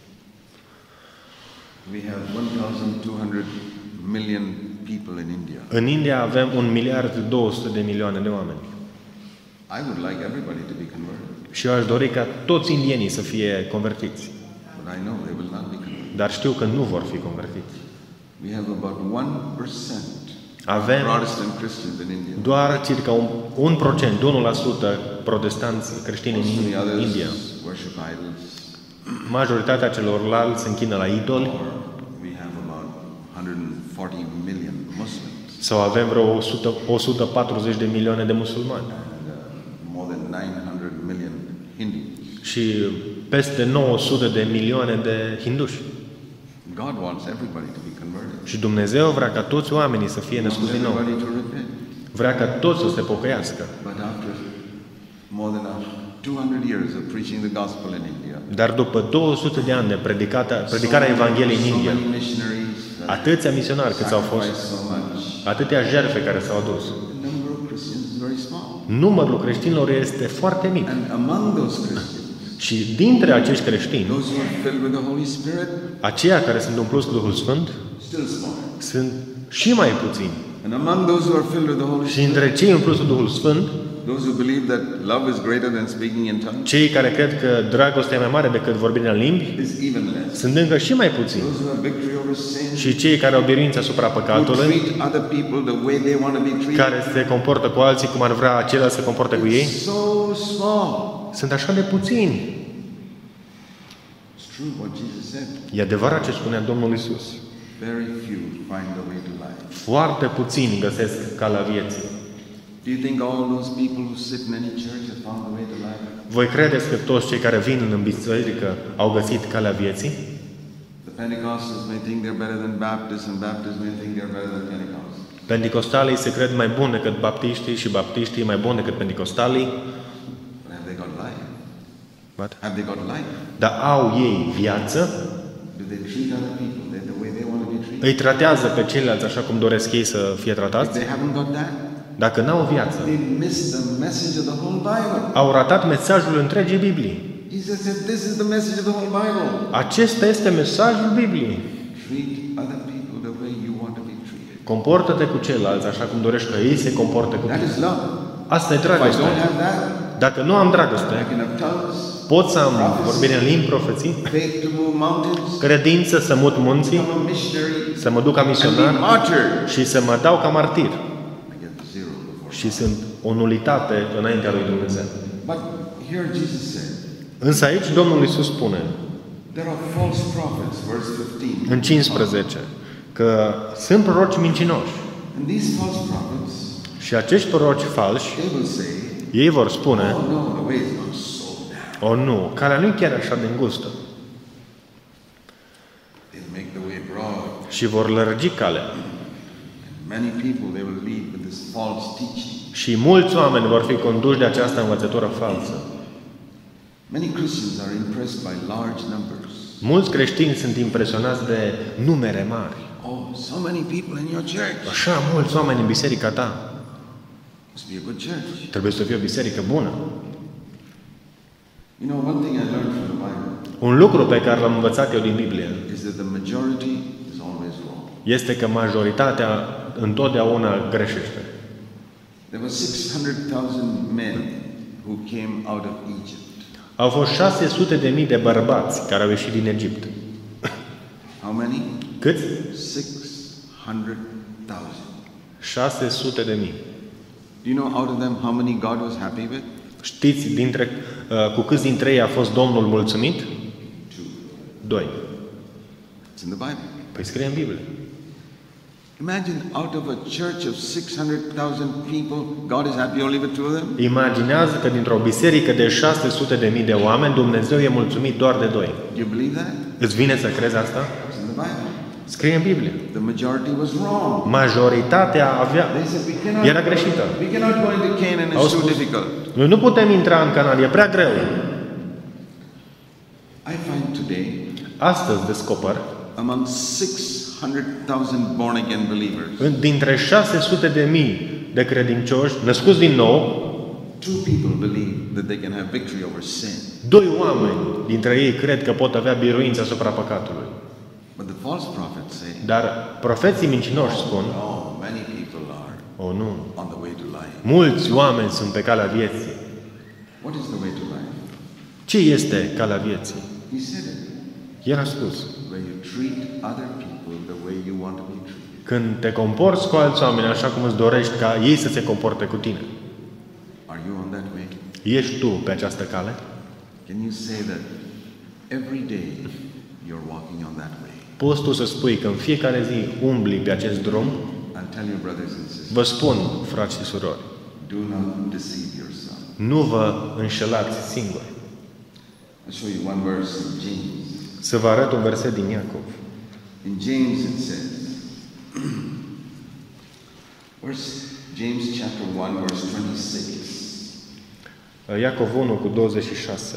We have one thousand two hundred million people in India. În India avem un miliard două sute de milioane de oameni. I would like everybody to be converted, Și eu aș dori ca toți indienii să fie convertiți. but I know they will not be converted. Dar știu că nu vor fi convertiți. We have about one percent Avem Protestant Christians in India. doar circa un, un procent, unu la sută protestanți creștini Most of the în others India. worship idols. Majoritatea celorlalți se închină la idoli. Or we have about one hundred forty million Muslims Sau avem vreo o sută, o sută patruzeci de milioane de musulmani. and uh, more than nine hundred million Hindus. Și peste nouă sute de milioane de hinduși. God wants everybody to be converted. Și Dumnezeu vrea ca toți oamenii să fie He wants născuți din nou. everybody to repent. Vrea ca toți să se pocăiască. But after more than two hundred years of preaching the gospel in India, Dar după două sute de ani de predicata, predicarea Evangheliei în so India, many missionaries that atâția misionari câți au fost, sacrificed so much, atâtea jertfe care s-au adus, the number of Christians is very small. numărul creștinilor este foarte mic. And among those Christians, Și dintre acești creștini, those who are filled with the Holy Spirit, aceia care sunt umpluți cu Duhul Sfânt, still small. sunt și mai puțini. And among those who are filled with the Holy Și Spirit, între cei umpluți cu Duhul Sfânt, those who believe that love is greater than speaking in tongues, cei care cred că dragostea e mai mare decât vorbirea în limbi, is even less. sunt încă și mai puțini. Those who have victory over sin, Și cei care au biruință asupra who păcatului, treat other people the way they want to be treated, care se comportă cu alții cum ar vrea acela să se comporte cu ei, so small. sunt așa de puțini. It's true what Jesus said. E adevărat ce spunea Domnul Isus. Very few find the way to life. Foarte puțini găsesc calea vieții. Do you think all those people who sit in any church have found the way to life? Voi credeți că toți cei care vin în biserică au găsit calea vieții? The Pentecostals may think they're better than Baptists, and Baptists may think they're better than Pentecostals. Pentecostalii se cred mai buni decât baptiștii și baptiștii mai buni decât pentecostalii. But have they got life? What? Have they got life? Dar au ei viață? Do they treat other people the, the way they want to be treated? Îi tratează pe ceilalți așa cum doresc ei să fie If tratați? they haven't got that, Dacă n-au viață, they miss the message of the whole Bible. au ratat mesajul întregii Biblii. Jesus said, "This is the message of the whole Bible. Acesta este mesajul Bibliei. Treat other people the way you want to be treated." Comportă-te cu ceilalți așa cum dorești că ei se comporte cu That tine. is love. Asta e If I dragoste. don't have that, Dacă nu am dragoste, I can have tongues. Pot să am vorbire în limbi, profeții, faith to move mountains, credință să mut munții, become a missionary, să mă duc ca and be misionar martyred. și să mă dau ca martir. I get the zero before. Și sunt o nulitate înaintea lui Dumnezeu. But here Jesus said, Însă aici Domnul Iisus spune, there are false prophets, verse fifteen. în cincisprezece, că sunt proroci mincinoși. And these false prophets, Și acești proroci falși, they will say, ei vor spune, oh no, the way is not so narrow. o nu, calea nu e chiar așa de îngustă. They'll make the way broad. Și vor lărgi calea. And many people, they will lead with this false teaching. Și mulți oameni vor fi conduși de această învățătură falsă. Many Christians are impressed by large numbers. Mulți creștini sunt impresionați de numere mari. Oh, so many people in your church. Așa mulți oameni în biserica ta. Must be a good church. Trebuie să fie o biserică bună. You know, one thing I learned from the Bible Un lucru pe care l-am învățat eu din Biblie is that the majority is always wrong. este că majoritatea întotdeauna greșește. There were six hundred thousand men who came out of Egypt. Au fost șase sute de mii de bărbați care au ieșit din Egipt. How many? Câți? six hundred thousand. șase sute de mii. Do you know out of them how many God was happy with? Știți dintre, uh, cu câți dintre ei a fost Domnul mulțumit? Two. Doi. It's in the Bible. Păi scrie în Biblie. Imagine out of a church of six hundred thousand people, God is happy only with two of them? Imaginează că dintr-o biserică de șase sute de mii de oameni, Dumnezeu e mulțumit doar de doi. Do you believe that? Îți vine să crezi asta? It's in the Bible. Scrie în Biblie. The majority was wrong. Majoritatea avea, They said we cannot, era greșită. we cannot go into Canaan, Au it's too spus, difficult. noi nu putem intra în Canaan, e prea greu. I find today, Astăzi descoper, among six hundred thousand born again believers, dintre șase sute de mii de credincioși, născuți din nou, two people believe that they can have victory over sin. doi oameni dintre ei cred că pot avea biruință asupra păcatului. But the false prophets say, Dar profeții mincinoși spun, no, many people are o nu, on the way to life. mulți oameni sunt pe calea vieții. What is the way to life? Ce este calea vieții? He said it. El a spus, Where you treat other people the way you want to be treated. când te comporți cu alți oameni așa cum îți dorești ca ei să se comporte cu tine. Are you on that way? Ești tu pe această cale? Can you say that every day you're walking on that way? Poți tu să spui că în fiecare zi umbli pe acest drum? I'll tell you, brothers and sisters, Vă spun, frați și surori, do not deceive yourself. nu vă înșelați singuri. I'll show you one verse in James. Să vă arăt un verset din Iacov. In James it says, verse, James chapter one, verse twenty-six. Iacov unu cu douăzeci și șase.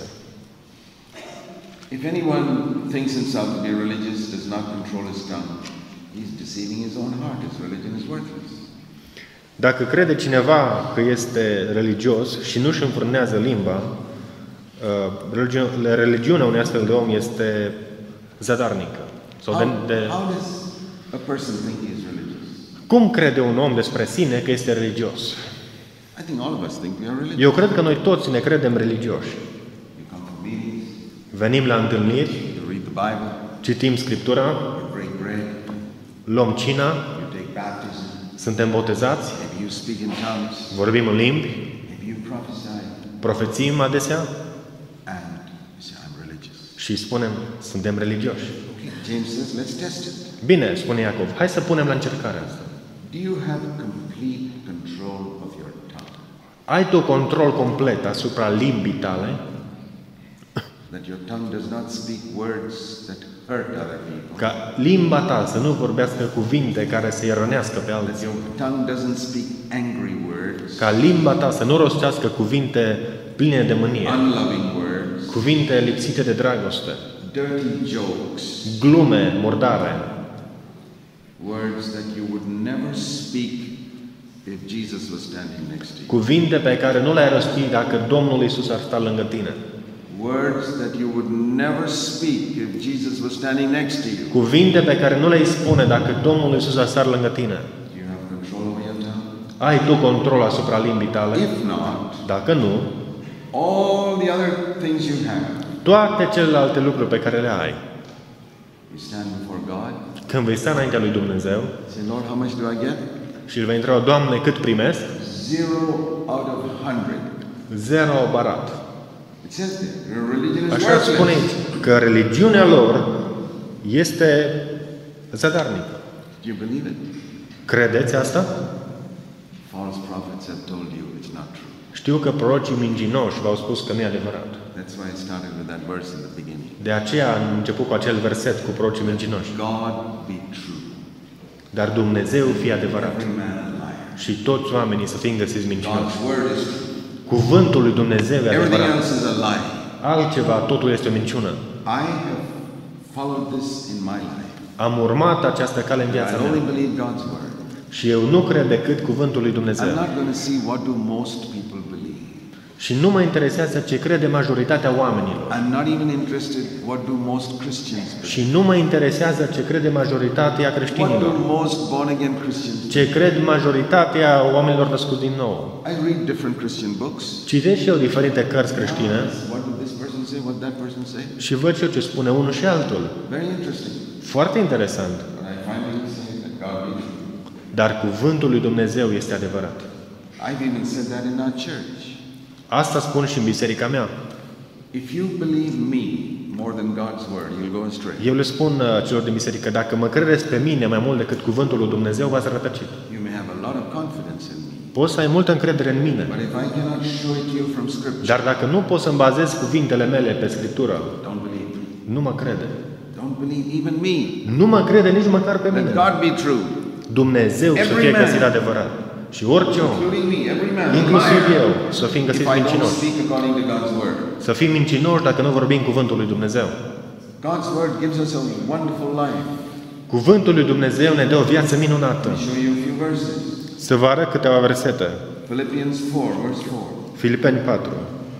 If anyone thinks himself to be religious, does not control his tongue, he's deceiving his own heart. His religion is worthless. Dacă crede cineva că este religios și nu își înfrânează limba, religiunea, religiunea unui astfel de om este zadarnică. Sau de, How, de... how does a person think he is religious? Cum crede un om despre sine că este religios? I think all of us think we are religious. Eu cred că noi toți ne credem religioși. You come to meetings, Venim la întâlniri, you read the Bible, citim Scriptura, you break bread, luăm cina, you take baptism, suntem botezați, maybe you speak in tongues, vorbim în limbi, maybe you prophesy, profețim adesea and you say, I'm religious. și spunem, suntem religioși. Okay, James says, let's test it. Bine, spune Iacov, hai să punem la încercare asta. Do you have complete control of your tongue? Ai tu control complet asupra limbii tale, That your tongue does not speak words that hurt other people. ca limba ta să nu vorbească cuvinte care să-i rănească pe That alții, your tongue doesn't speak angry words, ca limba ta să nu rostească cuvinte pline de mânie, unloving words, cuvinte lipsite de dragoste, dirty jokes, glume murdare, words that you would never speak if Jesus was standing next to you. cuvinte pe care nu le-ai rosti dacă Domnul Iisus ar sta lângă tine, Words that you would never speak if Jesus was standing next to you. cuvinte pe care nu le-ai spune dacă Domnul Iisus ar sta lângă tine. Do you have control over your tongue? Ai tu control asupra limbii tale? If not, Dacă nu, all the other things you have. Toate celelalte lucruri pe care le ai. You stand before God. Când vei sta înaintea lui Dumnezeu Say, Lord, how much do I get? și îl vei întreba, Doamne, cât primesc? Zero out of hundred. Zero barat. It says there, your religion is Așa spune worthless. aici, că religiunea lor este zadarnică. Do you believe it? Credeți asta? False prophets have told you it's not true. Știu că prorocii mincinoși v-au spus că nu e adevărat. That's why I started with that verse in the beginning. De aceea am început cu acel verset cu prorocii mincinoși. God be true. Dar Dumnezeu fie adevărat. Every man a liar. Și toți oamenii să fie găsiți mincinoși. God's word is true. Cuvântul lui Dumnezeu e Everything adevărat. else is a lie. Altceva, totul este o minciună. I have followed this in my life. Am urmat această cale în I viața only mea. believe God's word. Și eu nu cred decât cuvântul lui Dumnezeu. I'm not going to see what do most people believe. Și nu mă interesează ce crede majoritatea oamenilor. I'm not even interested what do most Christians believe. Și nu mă interesează ce crede majoritatea What creștinilor. do most born again Christians believe? Ce cred majoritatea oamenilor născuți din nou. I read different Christian books. Citesc și eu diferite cărți creștine What did this person say? What did that person say? și văd și eu ce spune unul și altul. Very interesting. Foarte interesant. But I finally say that God be true. Dar cuvântul lui Dumnezeu este adevărat. I've even said that in our church. Asta spun și în biserica mea. If you believe me more than God's word, you'll go astray. Eu le spun uh, celor din biserică, dacă mă credeți pe mine mai mult decât cuvântul lui Dumnezeu, v-ați rătăcit. You may have a lot of confidence in me. Poți să ai multă încredere în mine. But if I cannot show it to you from Scripture, Dar dacă nu poți să-mi bazez cuvintele mele pe Scriptură, don't believe me. nu mă crede. Don't believe even me. Nu mă crede nici măcar pe Let mine. God be true. Dumnezeu să Every fie man. găsit adevărat. Și orice om, Including me, every man. inclusiv liar. eu, să fim If găsiți I don't mincinoși. speak according to God's word. Să fim mincinoși dacă nu vorbim cuvântul lui Dumnezeu. God's word gives us a wonderful life. Cuvântul lui Dumnezeu ne dă o viață minunată. Let me show you a few verses. Să vă arăt câteva versete. Philippians four, verse four. Filipeni patru.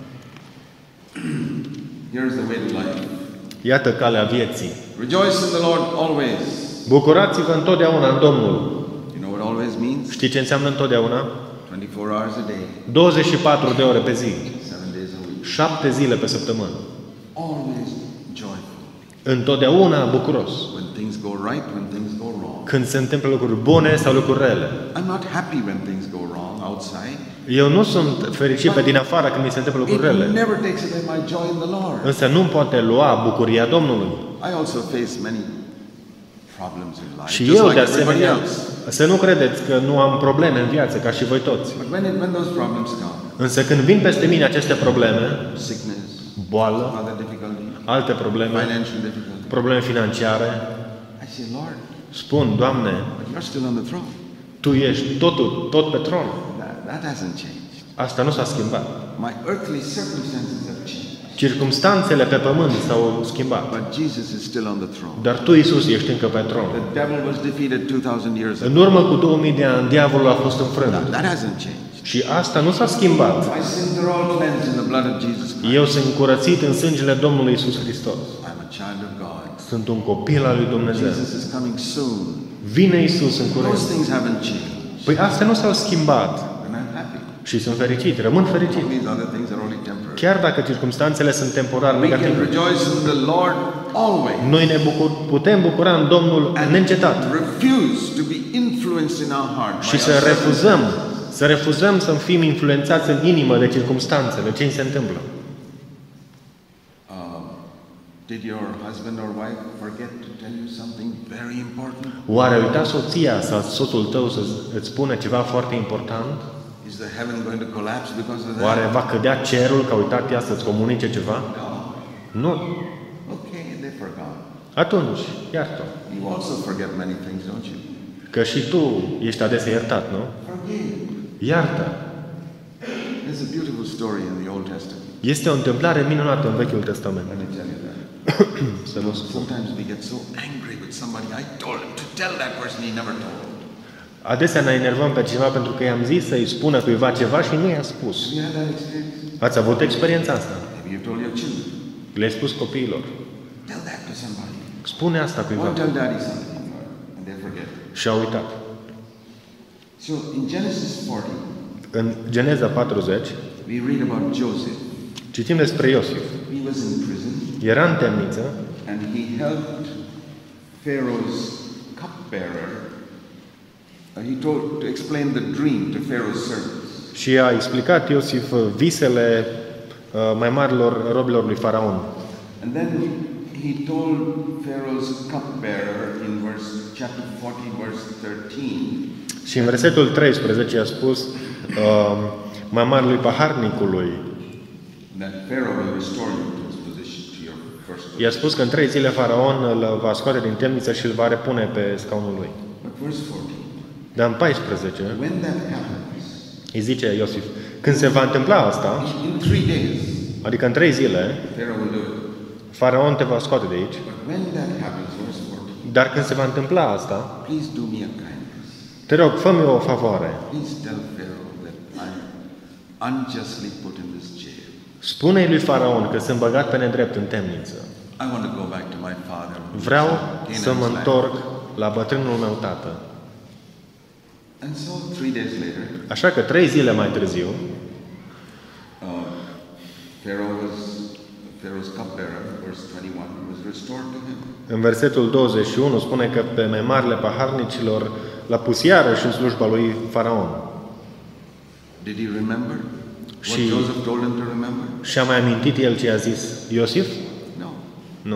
Here's the way to life. Iată calea vieții. Rejoice in the Lord always. Bucurați-vă întotdeauna în Domnul. You know what always means? Știi ce înseamnă întotdeauna? twenty-four hours a day, douăzeci și patru de ore pe zi, seven days a week. șapte zile pe săptămână. Always joyful. Întotdeauna bucuros. When things go right, when things go wrong. Când se întâmplă lucruri bune sau lucruri rele. I'm not happy when things go wrong outside. Eu nu sunt fericit pe din afară când mi se întâmplă lucruri rele. It never takes away my joy in the Lord. Însă nu poate lua bucuria Domnului. I also face many problems in life, Și just eu, like de everybody asemenea, else. să nu credeți că nu am probleme în viață, ca și voi toți. But when, it, when those problems come, Însă când vin peste mine aceste probleme, sickness, boală, other difficulties, alte probleme, financial difficulties, probleme financiare, I say, Lord, spun, Doamne, but you're still on the throne. Tu ești totul, tot pe tron. That, that hasn't changed. Asta nu s-a schimbat. My earthly circumstances have changed. Circumstanțele pe pământ s-au schimbat. But Jesus is still on the throne. Dar Tu, Iisus, ești încă pe tron. The devil was defeated two thousand years În ago. urmă cu două mii de ani, diavolul a fost înfrânt. That, that hasn't changed. Și asta nu s-a schimbat. My sins are all cleansed in the blood of Jesus Christ. Eu sunt curățit în sângele Domnului Iisus Hristos. I'm a child of God. Sunt un copil al lui Dumnezeu. Jesus is coming soon. Vine Iisus în curând. Those things haven't changed. Păi astea nu s-au schimbat. And I'm happy. Și sunt fericit, rămân fericit. These other things are only temporary. Chiar dacă circumstanțele sunt temporar We can negative. rejoice in the Lord always. Noi ne bucur, putem bucura în Domnul neîncetat. Refuse to be influenced in our heart by Și să our refuzăm, să refuzăm să fim influențați în inimă de circumstanțele, ce se întâmplă. Uh, did your husband or wife forget to tell you something very important? Oare a uitat soția sau soțul tău să îți spună ceva foarte important? Is the heaven going to collapse because of that? Oare va cădea cerul că a uitat ea să-ți comunice ceva? No. Nu. Okay, they forgot. Atunci, iartă. You also forget many things, don't you? Că și tu ești adesea iertat, nu? Forgive. Iartă. There's a beautiful story in the Old Testament. Este o întâmplare minunată în Vechiul Testament. Let me tell you that. Să vă spun. Sometimes we get so angry with somebody. I told him to tell that person he never told. Adesea ne enervăm pe cineva pentru că i-am zis să-i spună cuiva ceva și nu i-a spus. Have you had that experience? Ați avut experiența asta? Maybe you told your children. Le-ai spus copiilor. Tell that to somebody. Spune asta cuiva. Or tell daddy something, and they forget. Și a uitat. So in Genesis forty, În Geneza patruzeci we read about Joseph. Citim despre Iosif. He was in prison Era în temniță and he helped Pharaoh's cupbearer. Uh, he told to explain the dream to Pharaoh's servants. și a explicat Iosif visele uh, mai marilor robilor lui Faraon. And then he told Pharaoh's cupbearer in verse chapter forty, verse thirteen. Și în versetul treisprezece a spus uh, mai marelui paharnicului, That Pharaoh will restore you to his position, to your first i-a position. spus că în trei zile Faraon îl va scoate din temniță și îl va repune pe scaunul lui. But verse fourteen. Dar în paisprezece When that happens, îi zice Iosif, când se va întâmpla asta, in three days, adică în trei zile, Pharaoh will do it. Faraon te va scoate de aici, But when that happens, verse fourteen, dar când se va întâmpla asta, please do me a kindness. te rog, fă-mi o favoare. Please tell Pharaoh that I'm unjustly put in this jail. Spune-i lui Faraon că sunt băgat pe nedrept în temniță. I want to go back to my father. Vreau Canaan's să mă land." întorc la bătrânul meu tată. And so three days later, Așa că trei zile mai târziu, uh, Pharaoh was Pharaoh's cupbearer, verse twenty-one, was restored to him. în versetul douăzeci și unu, spune că pe mai marile paharnicilor l-a pus iarăși în slujba lui Faraon. Did he remember what Și- Joseph told him to remember? Și-a mai amintit el ce a zis Iosif? No. Nu.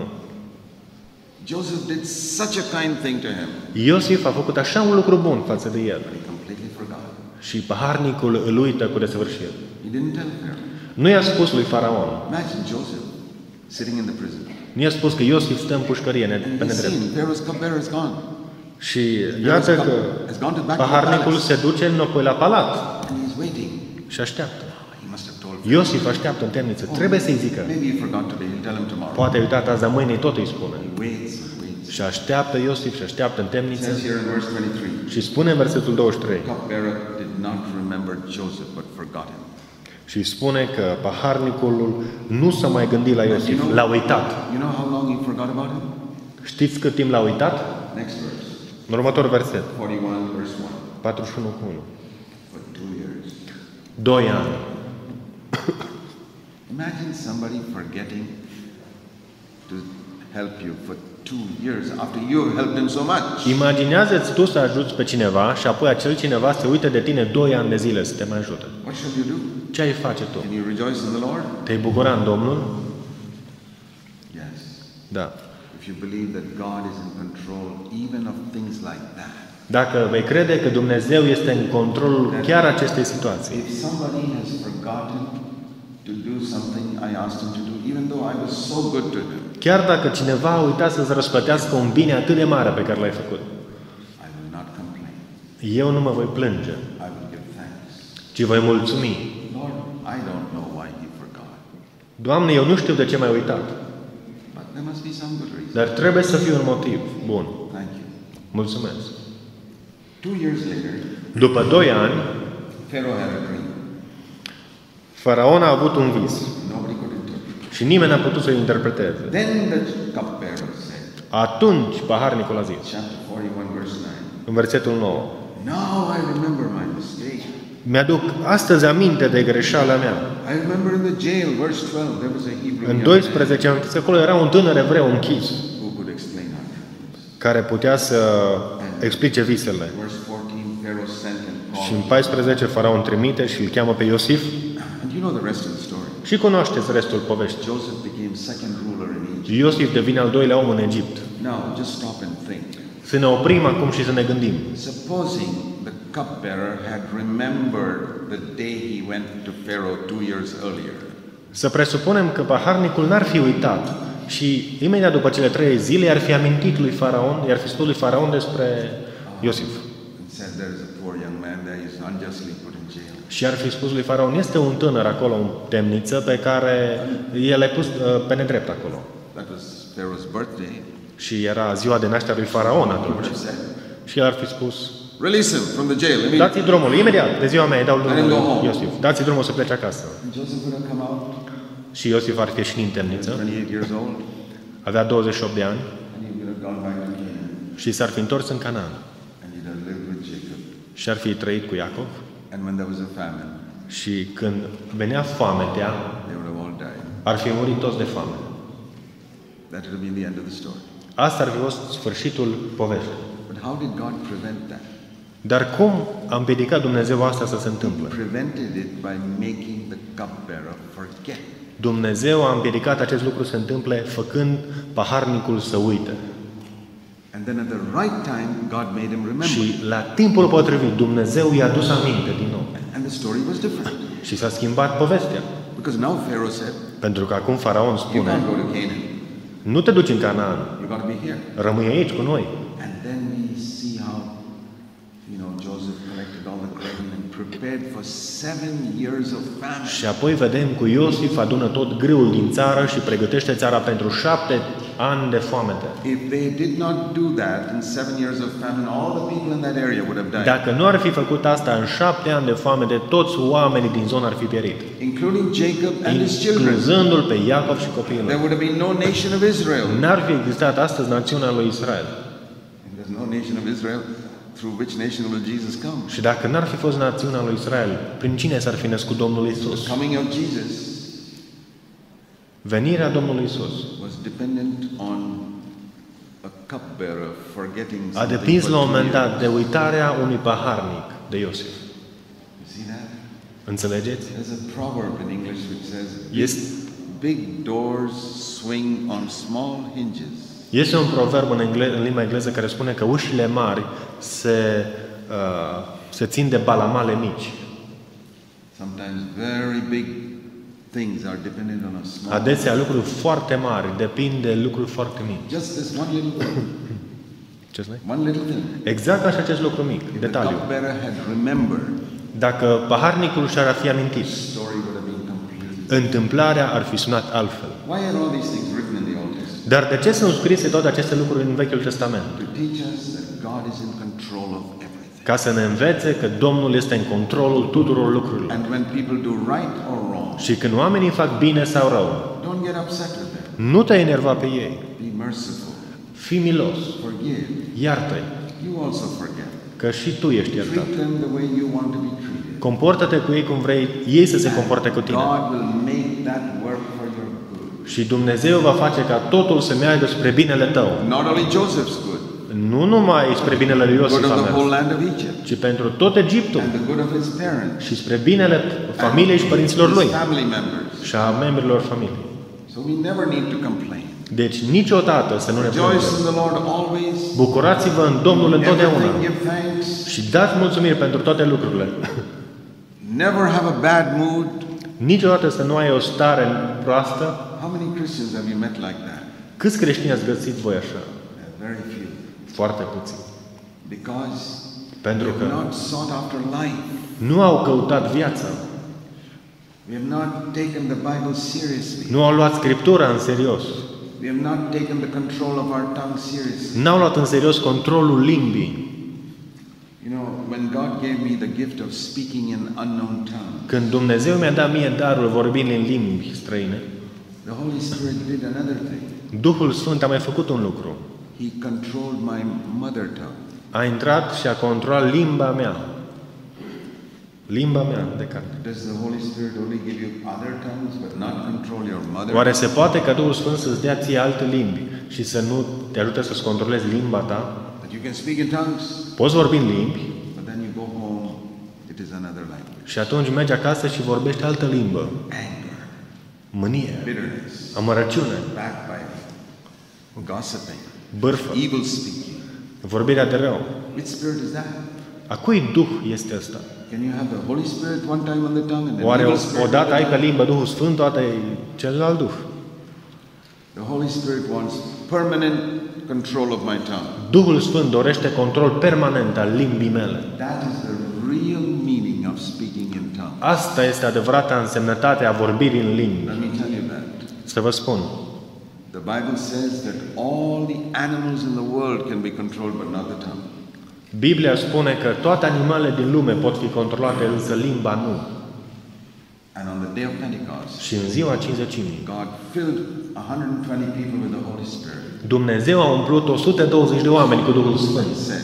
Joseph did such a kind thing to him, Iosif a făcut așa un lucru bun față de el. but he completely forgot. Și paharnicul îl uită cu desăvârșire. He didn't tell Pharaoh. Nu i-a spus lui Faraon. Imagine Joseph sitting in the prison. Nu i-a spus că Iosif stă în pușcărie ne- And pe he's nedrept. seen Pharaoh's cupbearer is gone. Și iată că Has gone to back to the paharnicul palace. se duce înapoi la palat And he's waiting. și așteaptă. He must have told Iosif așteaptă în temniță. Trebuie să-i zică. Maybe he forgot today. He'll tell him tomorrow. Poate a uitat azi, dar mâine tot îi spune. He waits and waits. Și așteaptă Iosif și așteaptă în It temniță says here in verse twenty-three, și spune în versetul douăzeci și trei. cupbearer did not remember Joseph, but forgot him. Și spune că paharnicul nu s-a mai gândit la Iosif, l-a uitat. You know how long he forgot about him? Știți cât timp l-a uitat? Next verse, În următorul verset, forty-one, verse one. patruzeci și unu cu unu. For two years. Doi ani. Imagine somebody forgetting to help you for two years after you have helped him so much. Imaginează-ți tu să ajuți pe cineva și apoi acel cineva se uită de tine doi ani de zile să te mai ajute. What shall you do? Ce ai face tu? Can you rejoice in the Lord? Te-ai bucura în Domnul? Yes. Da. If you believe that God is in control even of things like that. Dacă vei crede că Dumnezeu este în controlul chiar acestei situații. If somebody has forgotten to do something I asked him to do, even though I was so good to him, Chiar dacă cineva a uitat să-ți răsplătească un bine atât de mare pe care l-ai făcut, I will not complain. eu nu mă voi plânge, I will give thanks. ci voi mulțumi. Lord, I don't know why he forgot, Doamne, eu nu știu de ce m-ai uitat, but there must be some good reason. dar trebuie să fie un motiv bun. Thank you. Mulțumesc. Two years later, După doi ani, Pharaoh had a dream. Faraon a avut un vis Nobody could interpret. și nimeni n-a putut să-l interpreteze. Then the cupbearer said, Atunci paharnicul a zis, chapter forty-one, verse nine, în versetul nouă, now I remember my mistake. mi-aduc astăzi aminte de greșeala mea. I remember in the jail, verse twelve, there was a Hebrew În young doisprezece am zis, acolo era un tânăr evreu închis man who could explain our dreams. care putea să explice visele. Verse fourteen, Pharaoh sent and Și în called. paisprezece Faraon trimite și îl cheamă pe Iosif And you know the rest of the story. și cunoașteți restul poveștii. Joseph became second ruler in Egypt. Iosif devine al doilea om în Egipt. Now, just stop and think. Să ne oprim acum și să ne gândim. Supposing the cupbearer had remembered the day he went to Pharaoh two years earlier. Să presupunem că paharnicul n-ar fi uitat și imediat după cele trei zile i-ar fi amintit lui Faraon, i-ar fi spus lui Faraon despre Iosif. And said, there is a poor young man there, he's unjustly put in jail. Și ar fi spus lui Faraon, este un tânăr acolo în temniță pe care el l-a pus uh, pe nedrept acolo. That was Pharaoh's birthday. Și era ziua de naștere lui Faraon He would atunci. have said, Și el ar fi spus, release him from the jail. immediately." dați-i drumul, imediat, de ziua mea, îi dau Let him go drumul home. lui Iosif. Dați-i drumul să plece acasă. And Joseph would have come out, Și Iosif ar fi ieșit din temniță, twenty-eight years old, avea douăzeci și opt de ani and he would have gone back to Canaan. și s-ar fi întors în Canaan. And he'd have lived with Jacob. Și ar fi trăit cu Iacov. And when there was a famine, Și când venea foametea, they would have all died. ar fi murit toți de foame. That would have been the end of the story. Asta ar fi fost sfârșitul poveștii. But how did God prevent that? Dar cum a împiedicat Dumnezeu asta să se întâmple? He prevented it by making the cupbearer forget. Dumnezeu a împiedicat acest lucru să se întâmple făcând paharnicul să uite. And then at the right time, God made him remember. Și la timpul potrivit, Dumnezeu i-a adus aminte din nou. And the story was different. Și s-a schimbat povestea. Because now Pharaoh said, Pentru că acum Faraon you spune, can't go to Canaan. nu te duci în Canaan, You got to be here. rămâi aici cu noi. And then we see how, you know, Joseph collected all the grain and prepared for seven years of famine. Și apoi vedem cu Iosif adună tot grâul din țară și pregătește țara pentru șapte ani de foamete. If they did not do that in seven years of famine, all the people in that area would have died. Dacă nu ar fi făcut asta în șapte ani de foamete, toți oamenii din zonă ar fi pierit, Including Jacob and his children. incluzându-l pe Iacov și copiii There lui. would have been no nation of Israel. N-ar fi existat astăzi națiunea lui Israel. And there's no nation of Israel. Through which nation will Jesus come? Și dacă n-ar fi fost națiunea lui Israel, prin cine s-ar fi născut Domnul Isus? The coming of Jesus Venirea Domnului Isus was dependent on a cupbearer forgetting a something depins for la un two moment dat years. de uitarea unui paharnic de Iosif. You see that? Înțelegeți? There's a proverb in English which says, Este, big doors swing on small hinges. este un proverb în, engle, în limba engleză care spune că ușile mari se, uh, se țin de balamale mici. Sometimes very big things are dependent on a small. Adesea lucruri foarte mari depind de lucruri foarte mici. Just this one little thing. Ce spune? One little thing. Exact ca și acest lucru mic, If the detaliu. cupbearer had remembered, Dacă paharnicul și-ar fi amintit, the story would have been completely. întâmplarea ar fi sunat altfel. Why are all these things written in the Old Testament? Dar de ce sunt scrise toate aceste lucruri în Vechiul Testament? To teach us that God is in control of everything. Ca să ne învețe că Domnul este în controlul tuturor lucrurilor. And when people do right or wrong, Și când oamenii fac bine sau rău, don't get upset with them. nu te enerva pe ei. Be merciful. Fii milos, Forgive. iartă-i, You also forget. că și tu ești iertat. Treat them the way you want to be treated. Comportă-te cu ei cum vrei ei să se comporte cu tine. God will make that work for your good. Și Dumnezeu va face ca totul să meargă spre binele tău. Not only Joseph's good, Nu numai spre binele lui the good Iosif of a the whole mers, land of Egypt, ci pentru tot Egiptul and the good of his parents, și spre binele familiei și părinților lui his family members. și a membrilor familiei. So we never need to complain. Deci niciodată să nu ne Rejoice plângem. in the Lord always. Bucurați-vă în Domnul întotdeauna Everything give thanks. și dați mulțumiri pentru toate lucrurile. Never have a bad mood. Niciodată să nu ai o stare proastă. How many Christians have you met like that? Câți creștini ați găsit voi așa? Very few. Foarte puțini. Because Pentru we că have not sought after life. nu au căutat viața. We have not taken the Bible seriously. Nu au luat Scriptura în serios. We have not taken the control of our tongue seriously. N-au luat în serios controlul limbii. You know, when God gave me the gift of speaking in unknown tongues, Când Dumnezeu mi-a dat mie darul vorbind în limbi străine, the Holy Spirit did another thing. Duhul Sfânt a mai făcut un lucru. He controlled my mother tongue. A intrat și a controlat limba mea. Limba mea de carne. Does the Holy Spirit only give you other tongues but not control your mother? Oare se poate ca Duhul Sfânt să-ți dea ție alte limbi și să nu te ajute să-ți controlezi limba ta? That you can speak in tongues, Poți vorbi în limbi but then you go home, it is another language. și atunci mergi acasă și vorbești altă limbă. Anger, Mânie, bitterness, amărăciune, backbiting, gossiping, bârfă, evil speaking. vorbirea de rău. Which spirit is that? A cui Duh este ăsta? Can you have the Holy Spirit one time on the tongue and the Oare evil spirit? odată ai pe on the limbă Duhul Sfânt, toate celălalt Duh. tongue? The Holy Spirit wants permanent control of my tongue. Duhul Sfânt dorește control permanent al limbii mele. That is the real meaning of speaking in tongues. Asta este adevărata însemnătate a vorbirii în limbi. Let me tell you that. Să vă spun, The Bible says that all the animals in the world can be controlled, but not the tongue. Biblia spune că toate animalele din lume pot fi controlate, însă limba nu. And on the day of Pentecost, Și în ziua Cincizecimii, God filled one hundred twenty people with the Holy Spirit. Dumnezeu a umplut o sută douăzeci de oameni cu Duhul And Sfânt said,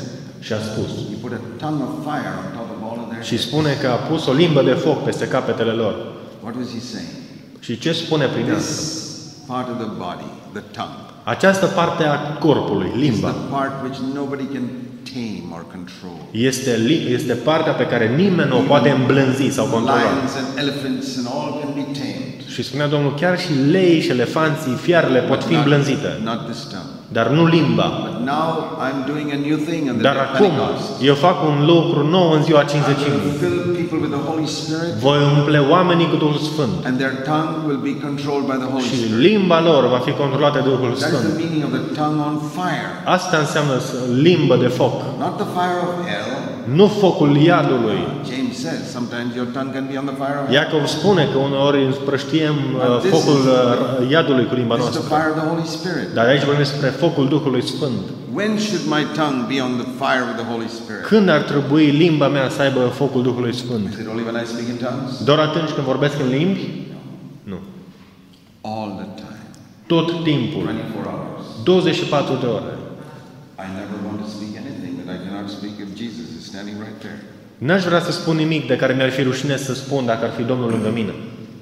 Și a spus. He put a tongue of fire on top of all of their Și spune că a pus o limbă de foc peste capetele lor. What was he saying? Și ce spune prin asta? This part of the body, the tongue, Această parte a corpului, is limba, the part which nobody can tame or control. este, li- este partea pe care nimeni nu o poate îmblânzi sau controla. Lions and elephants and all can be tamed. Și spunea Domnul, chiar și leii și elefanții, fiarele pot fi îmblânzite, Not this tongue. dar nu limba. But now I'm doing a new thing on the Dar day of acum Pentecost. eu fac un lucru nou în ziua I cincizecimii. will fill people with the Holy Spirit, Voi umple oamenii cu Duhul Sfânt and their tongue will be controlled by the Holy și Spirit. limba lor va fi controlată de Duhul That is Sfânt. the meaning of the tongue on fire. Asta înseamnă să- limbă de foc, Not the fire of hell. nu focul iadului. James says sometimes your tongue can be on the fire of hell. Iacov spune că uneori împrăștiem uh, focul uh, iadului cu limba This is noastră. the fire of the Holy Spirit. Dar aici vorbim despre focul Duhului Sfânt. When should my tongue be on the fire of the Holy Spirit? Când ar trebui limba mea să aibă focul Duhului Sfânt? Is it only when I speak in tongues? Doar atunci când vorbesc în limbi? Nu. All the time. Tot timpul. twenty-four hours. douăzeci și patru de ore. I never want to speak anything that I cannot speak if Jesus is standing right there. N-aș vrea să spun nimic de care mi-ar fi rușine să spun dacă ar fi Domnul lângă mine.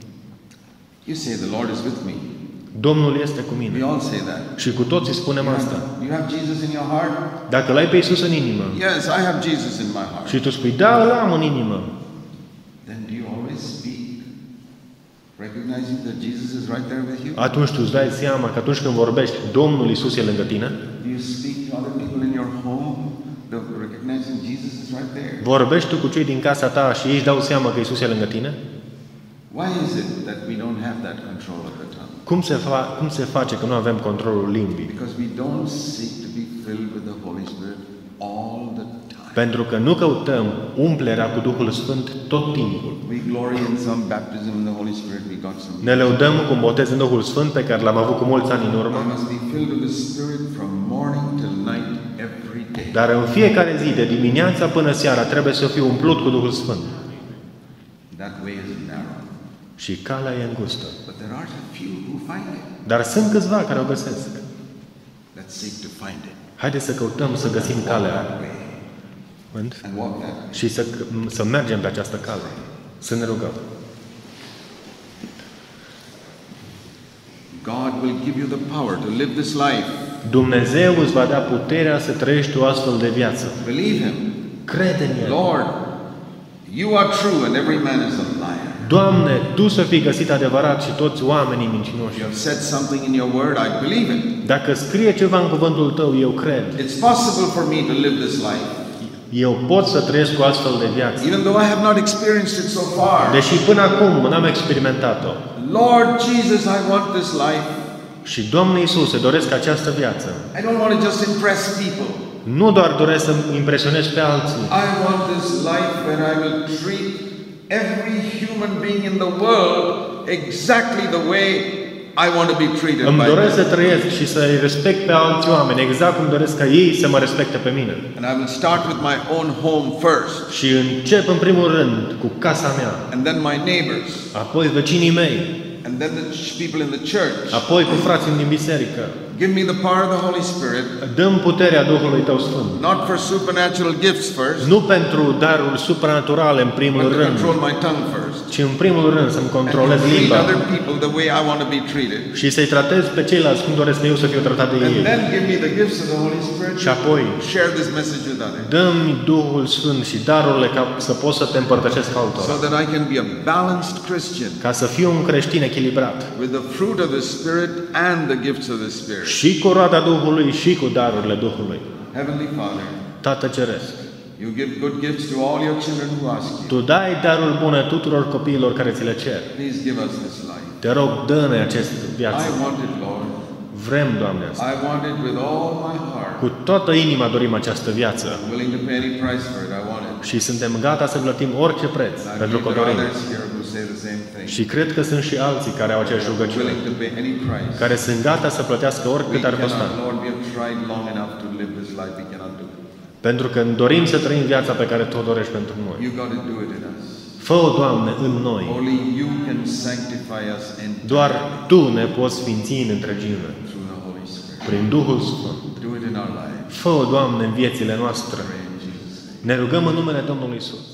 You say the Lord is with me. Domnul este cu We mine. all say that. Și cu toții spunem asta. You have Jesus in your heart? Dacă l-ai pe Iisus în inimă Yes, I have Jesus in my heart. și tu spui, da, îl am în inimă, Then do you always speak recognizing that Jesus is right there with you? atunci tu îți dai seama că atunci când vorbești, Domnul Iisus e lângă tine? Do you speak to other people in your home, the- recognizing Jesus is right there? Vorbești tu cu cei din casa ta și ei își dau seama că Iisus e lângă tine? Why is it that we don't have that control of the tongue? Cum se, fa- cum se face că nu avem controlul limbii? Because we don't seek to be filled with the Holy Spirit all the time. Pentru că nu căutăm umplerea cu Duhul Sfânt tot timpul. We glory in some baptism in the Holy Spirit we got some. Ne lăudăm cu un botez în Duhul Sfânt pe care l-am avut cu mulți ani în urmă, I must be filled with the Spirit from morning till night every day. dar în fiecare zi, de dimineața până seara, trebuie să fiu umplut cu Duhul Sfânt. That way is narrow. Și calea e îngustă. But there are a few who find it. Dar sunt câțiva care o găsesc. Let's seek to find it. Haideți să căutăm să găsim calea That way. and, And walk that way. și să, să mergem pe această cale. Să ne rugăm. God will give you the power to live this life. Dumnezeu îți va da puterea să trăiești o astfel de viață. Believe Him. Crede în El. Lord, You are true and every man is a liar. Doamne, Tu să fii găsit adevărat și toți oamenii mincinoși. You have said something in your word, I believe it. Dacă scrie ceva în cuvântul Tău, eu cred. It's possible for me to live this life. Eu pot să trăiesc o astfel de viață. Even though I have not experienced it so far. Deși până acum n-am experimentat-o. Lord Jesus, I want this life. Și Doamne Iisuse, doresc această viață. I don't want to just impress people. Nu doar doresc să impresionez pe alții. I want this life where I will treat every human being in the world exactly the way I want to be treated Îmi by doresc să them. trăiesc și să-i respect pe alți oameni, exact cum doresc ca ei să mă respecte pe mine. And I will start with my own home first, Și încep în primul rând cu casa mea, and then my neighbors, apoi vecinii mei, and then the ch- people in the church. apoi cu frații din biserică. Give me the power of the Holy Spirit, Dăm puterea Duhului Tău Sfânt. not for supernatural gifts first, Nu pentru daruri supranaturale în primul but to rând, control my tongue first. ci în primul rând să-mi And controlez to treat limba other people the way I want to be treated. și să-i tratez pe ceilalți cum doresc eu să fiu tratat de And ei. then give me the gifts of the Holy Spirit Și apoi to share this message with others. dă-mi Duhul Sfânt și darurile ca să pot să te împărtășesc altora. So that I can be a balanced Christian Ca să fiu un creștin echilibrat. with the fruit of the Spirit and the gifts of the Spirit. Și cu roada Duhului și cu darurile Duhului. Heavenly Father, Tată Ceresc, you give good gifts to all your children who ask you. Tu dai darul bune tuturor copiilor care ți le cer. Please give us this life. Te rog, dă-ne această viață. I want it, Lord. Vrem, Doamne, asta. I want it with all my heart. Cu toată inima dorim această viață. I'm willing to pay any price for it. I want it. Și suntem gata să plătim orice preț I pentru believe there are codorim. others here who say the same thing. Și cred că sunt și alții care au aceeași rugăciune, Willing to pay any price. care sunt gata să plătească We oricât ar costa. cannot, Lord, we have tried long enough to live this life. We cannot do it. Pentru că dorim să trăim viața pe care Tu o dorești pentru noi. You got to do it in us. Fă-o, Doamne, în noi. Only you can sanctify us Doar entirely Tu ne poți sfinți în întregime, through the Holy Spirit. prin Duhul Sfânt. Do it in our lives. Fă-o, Doamne, în viețile noastre. Praise Ne rugăm în numele Domnului Isus.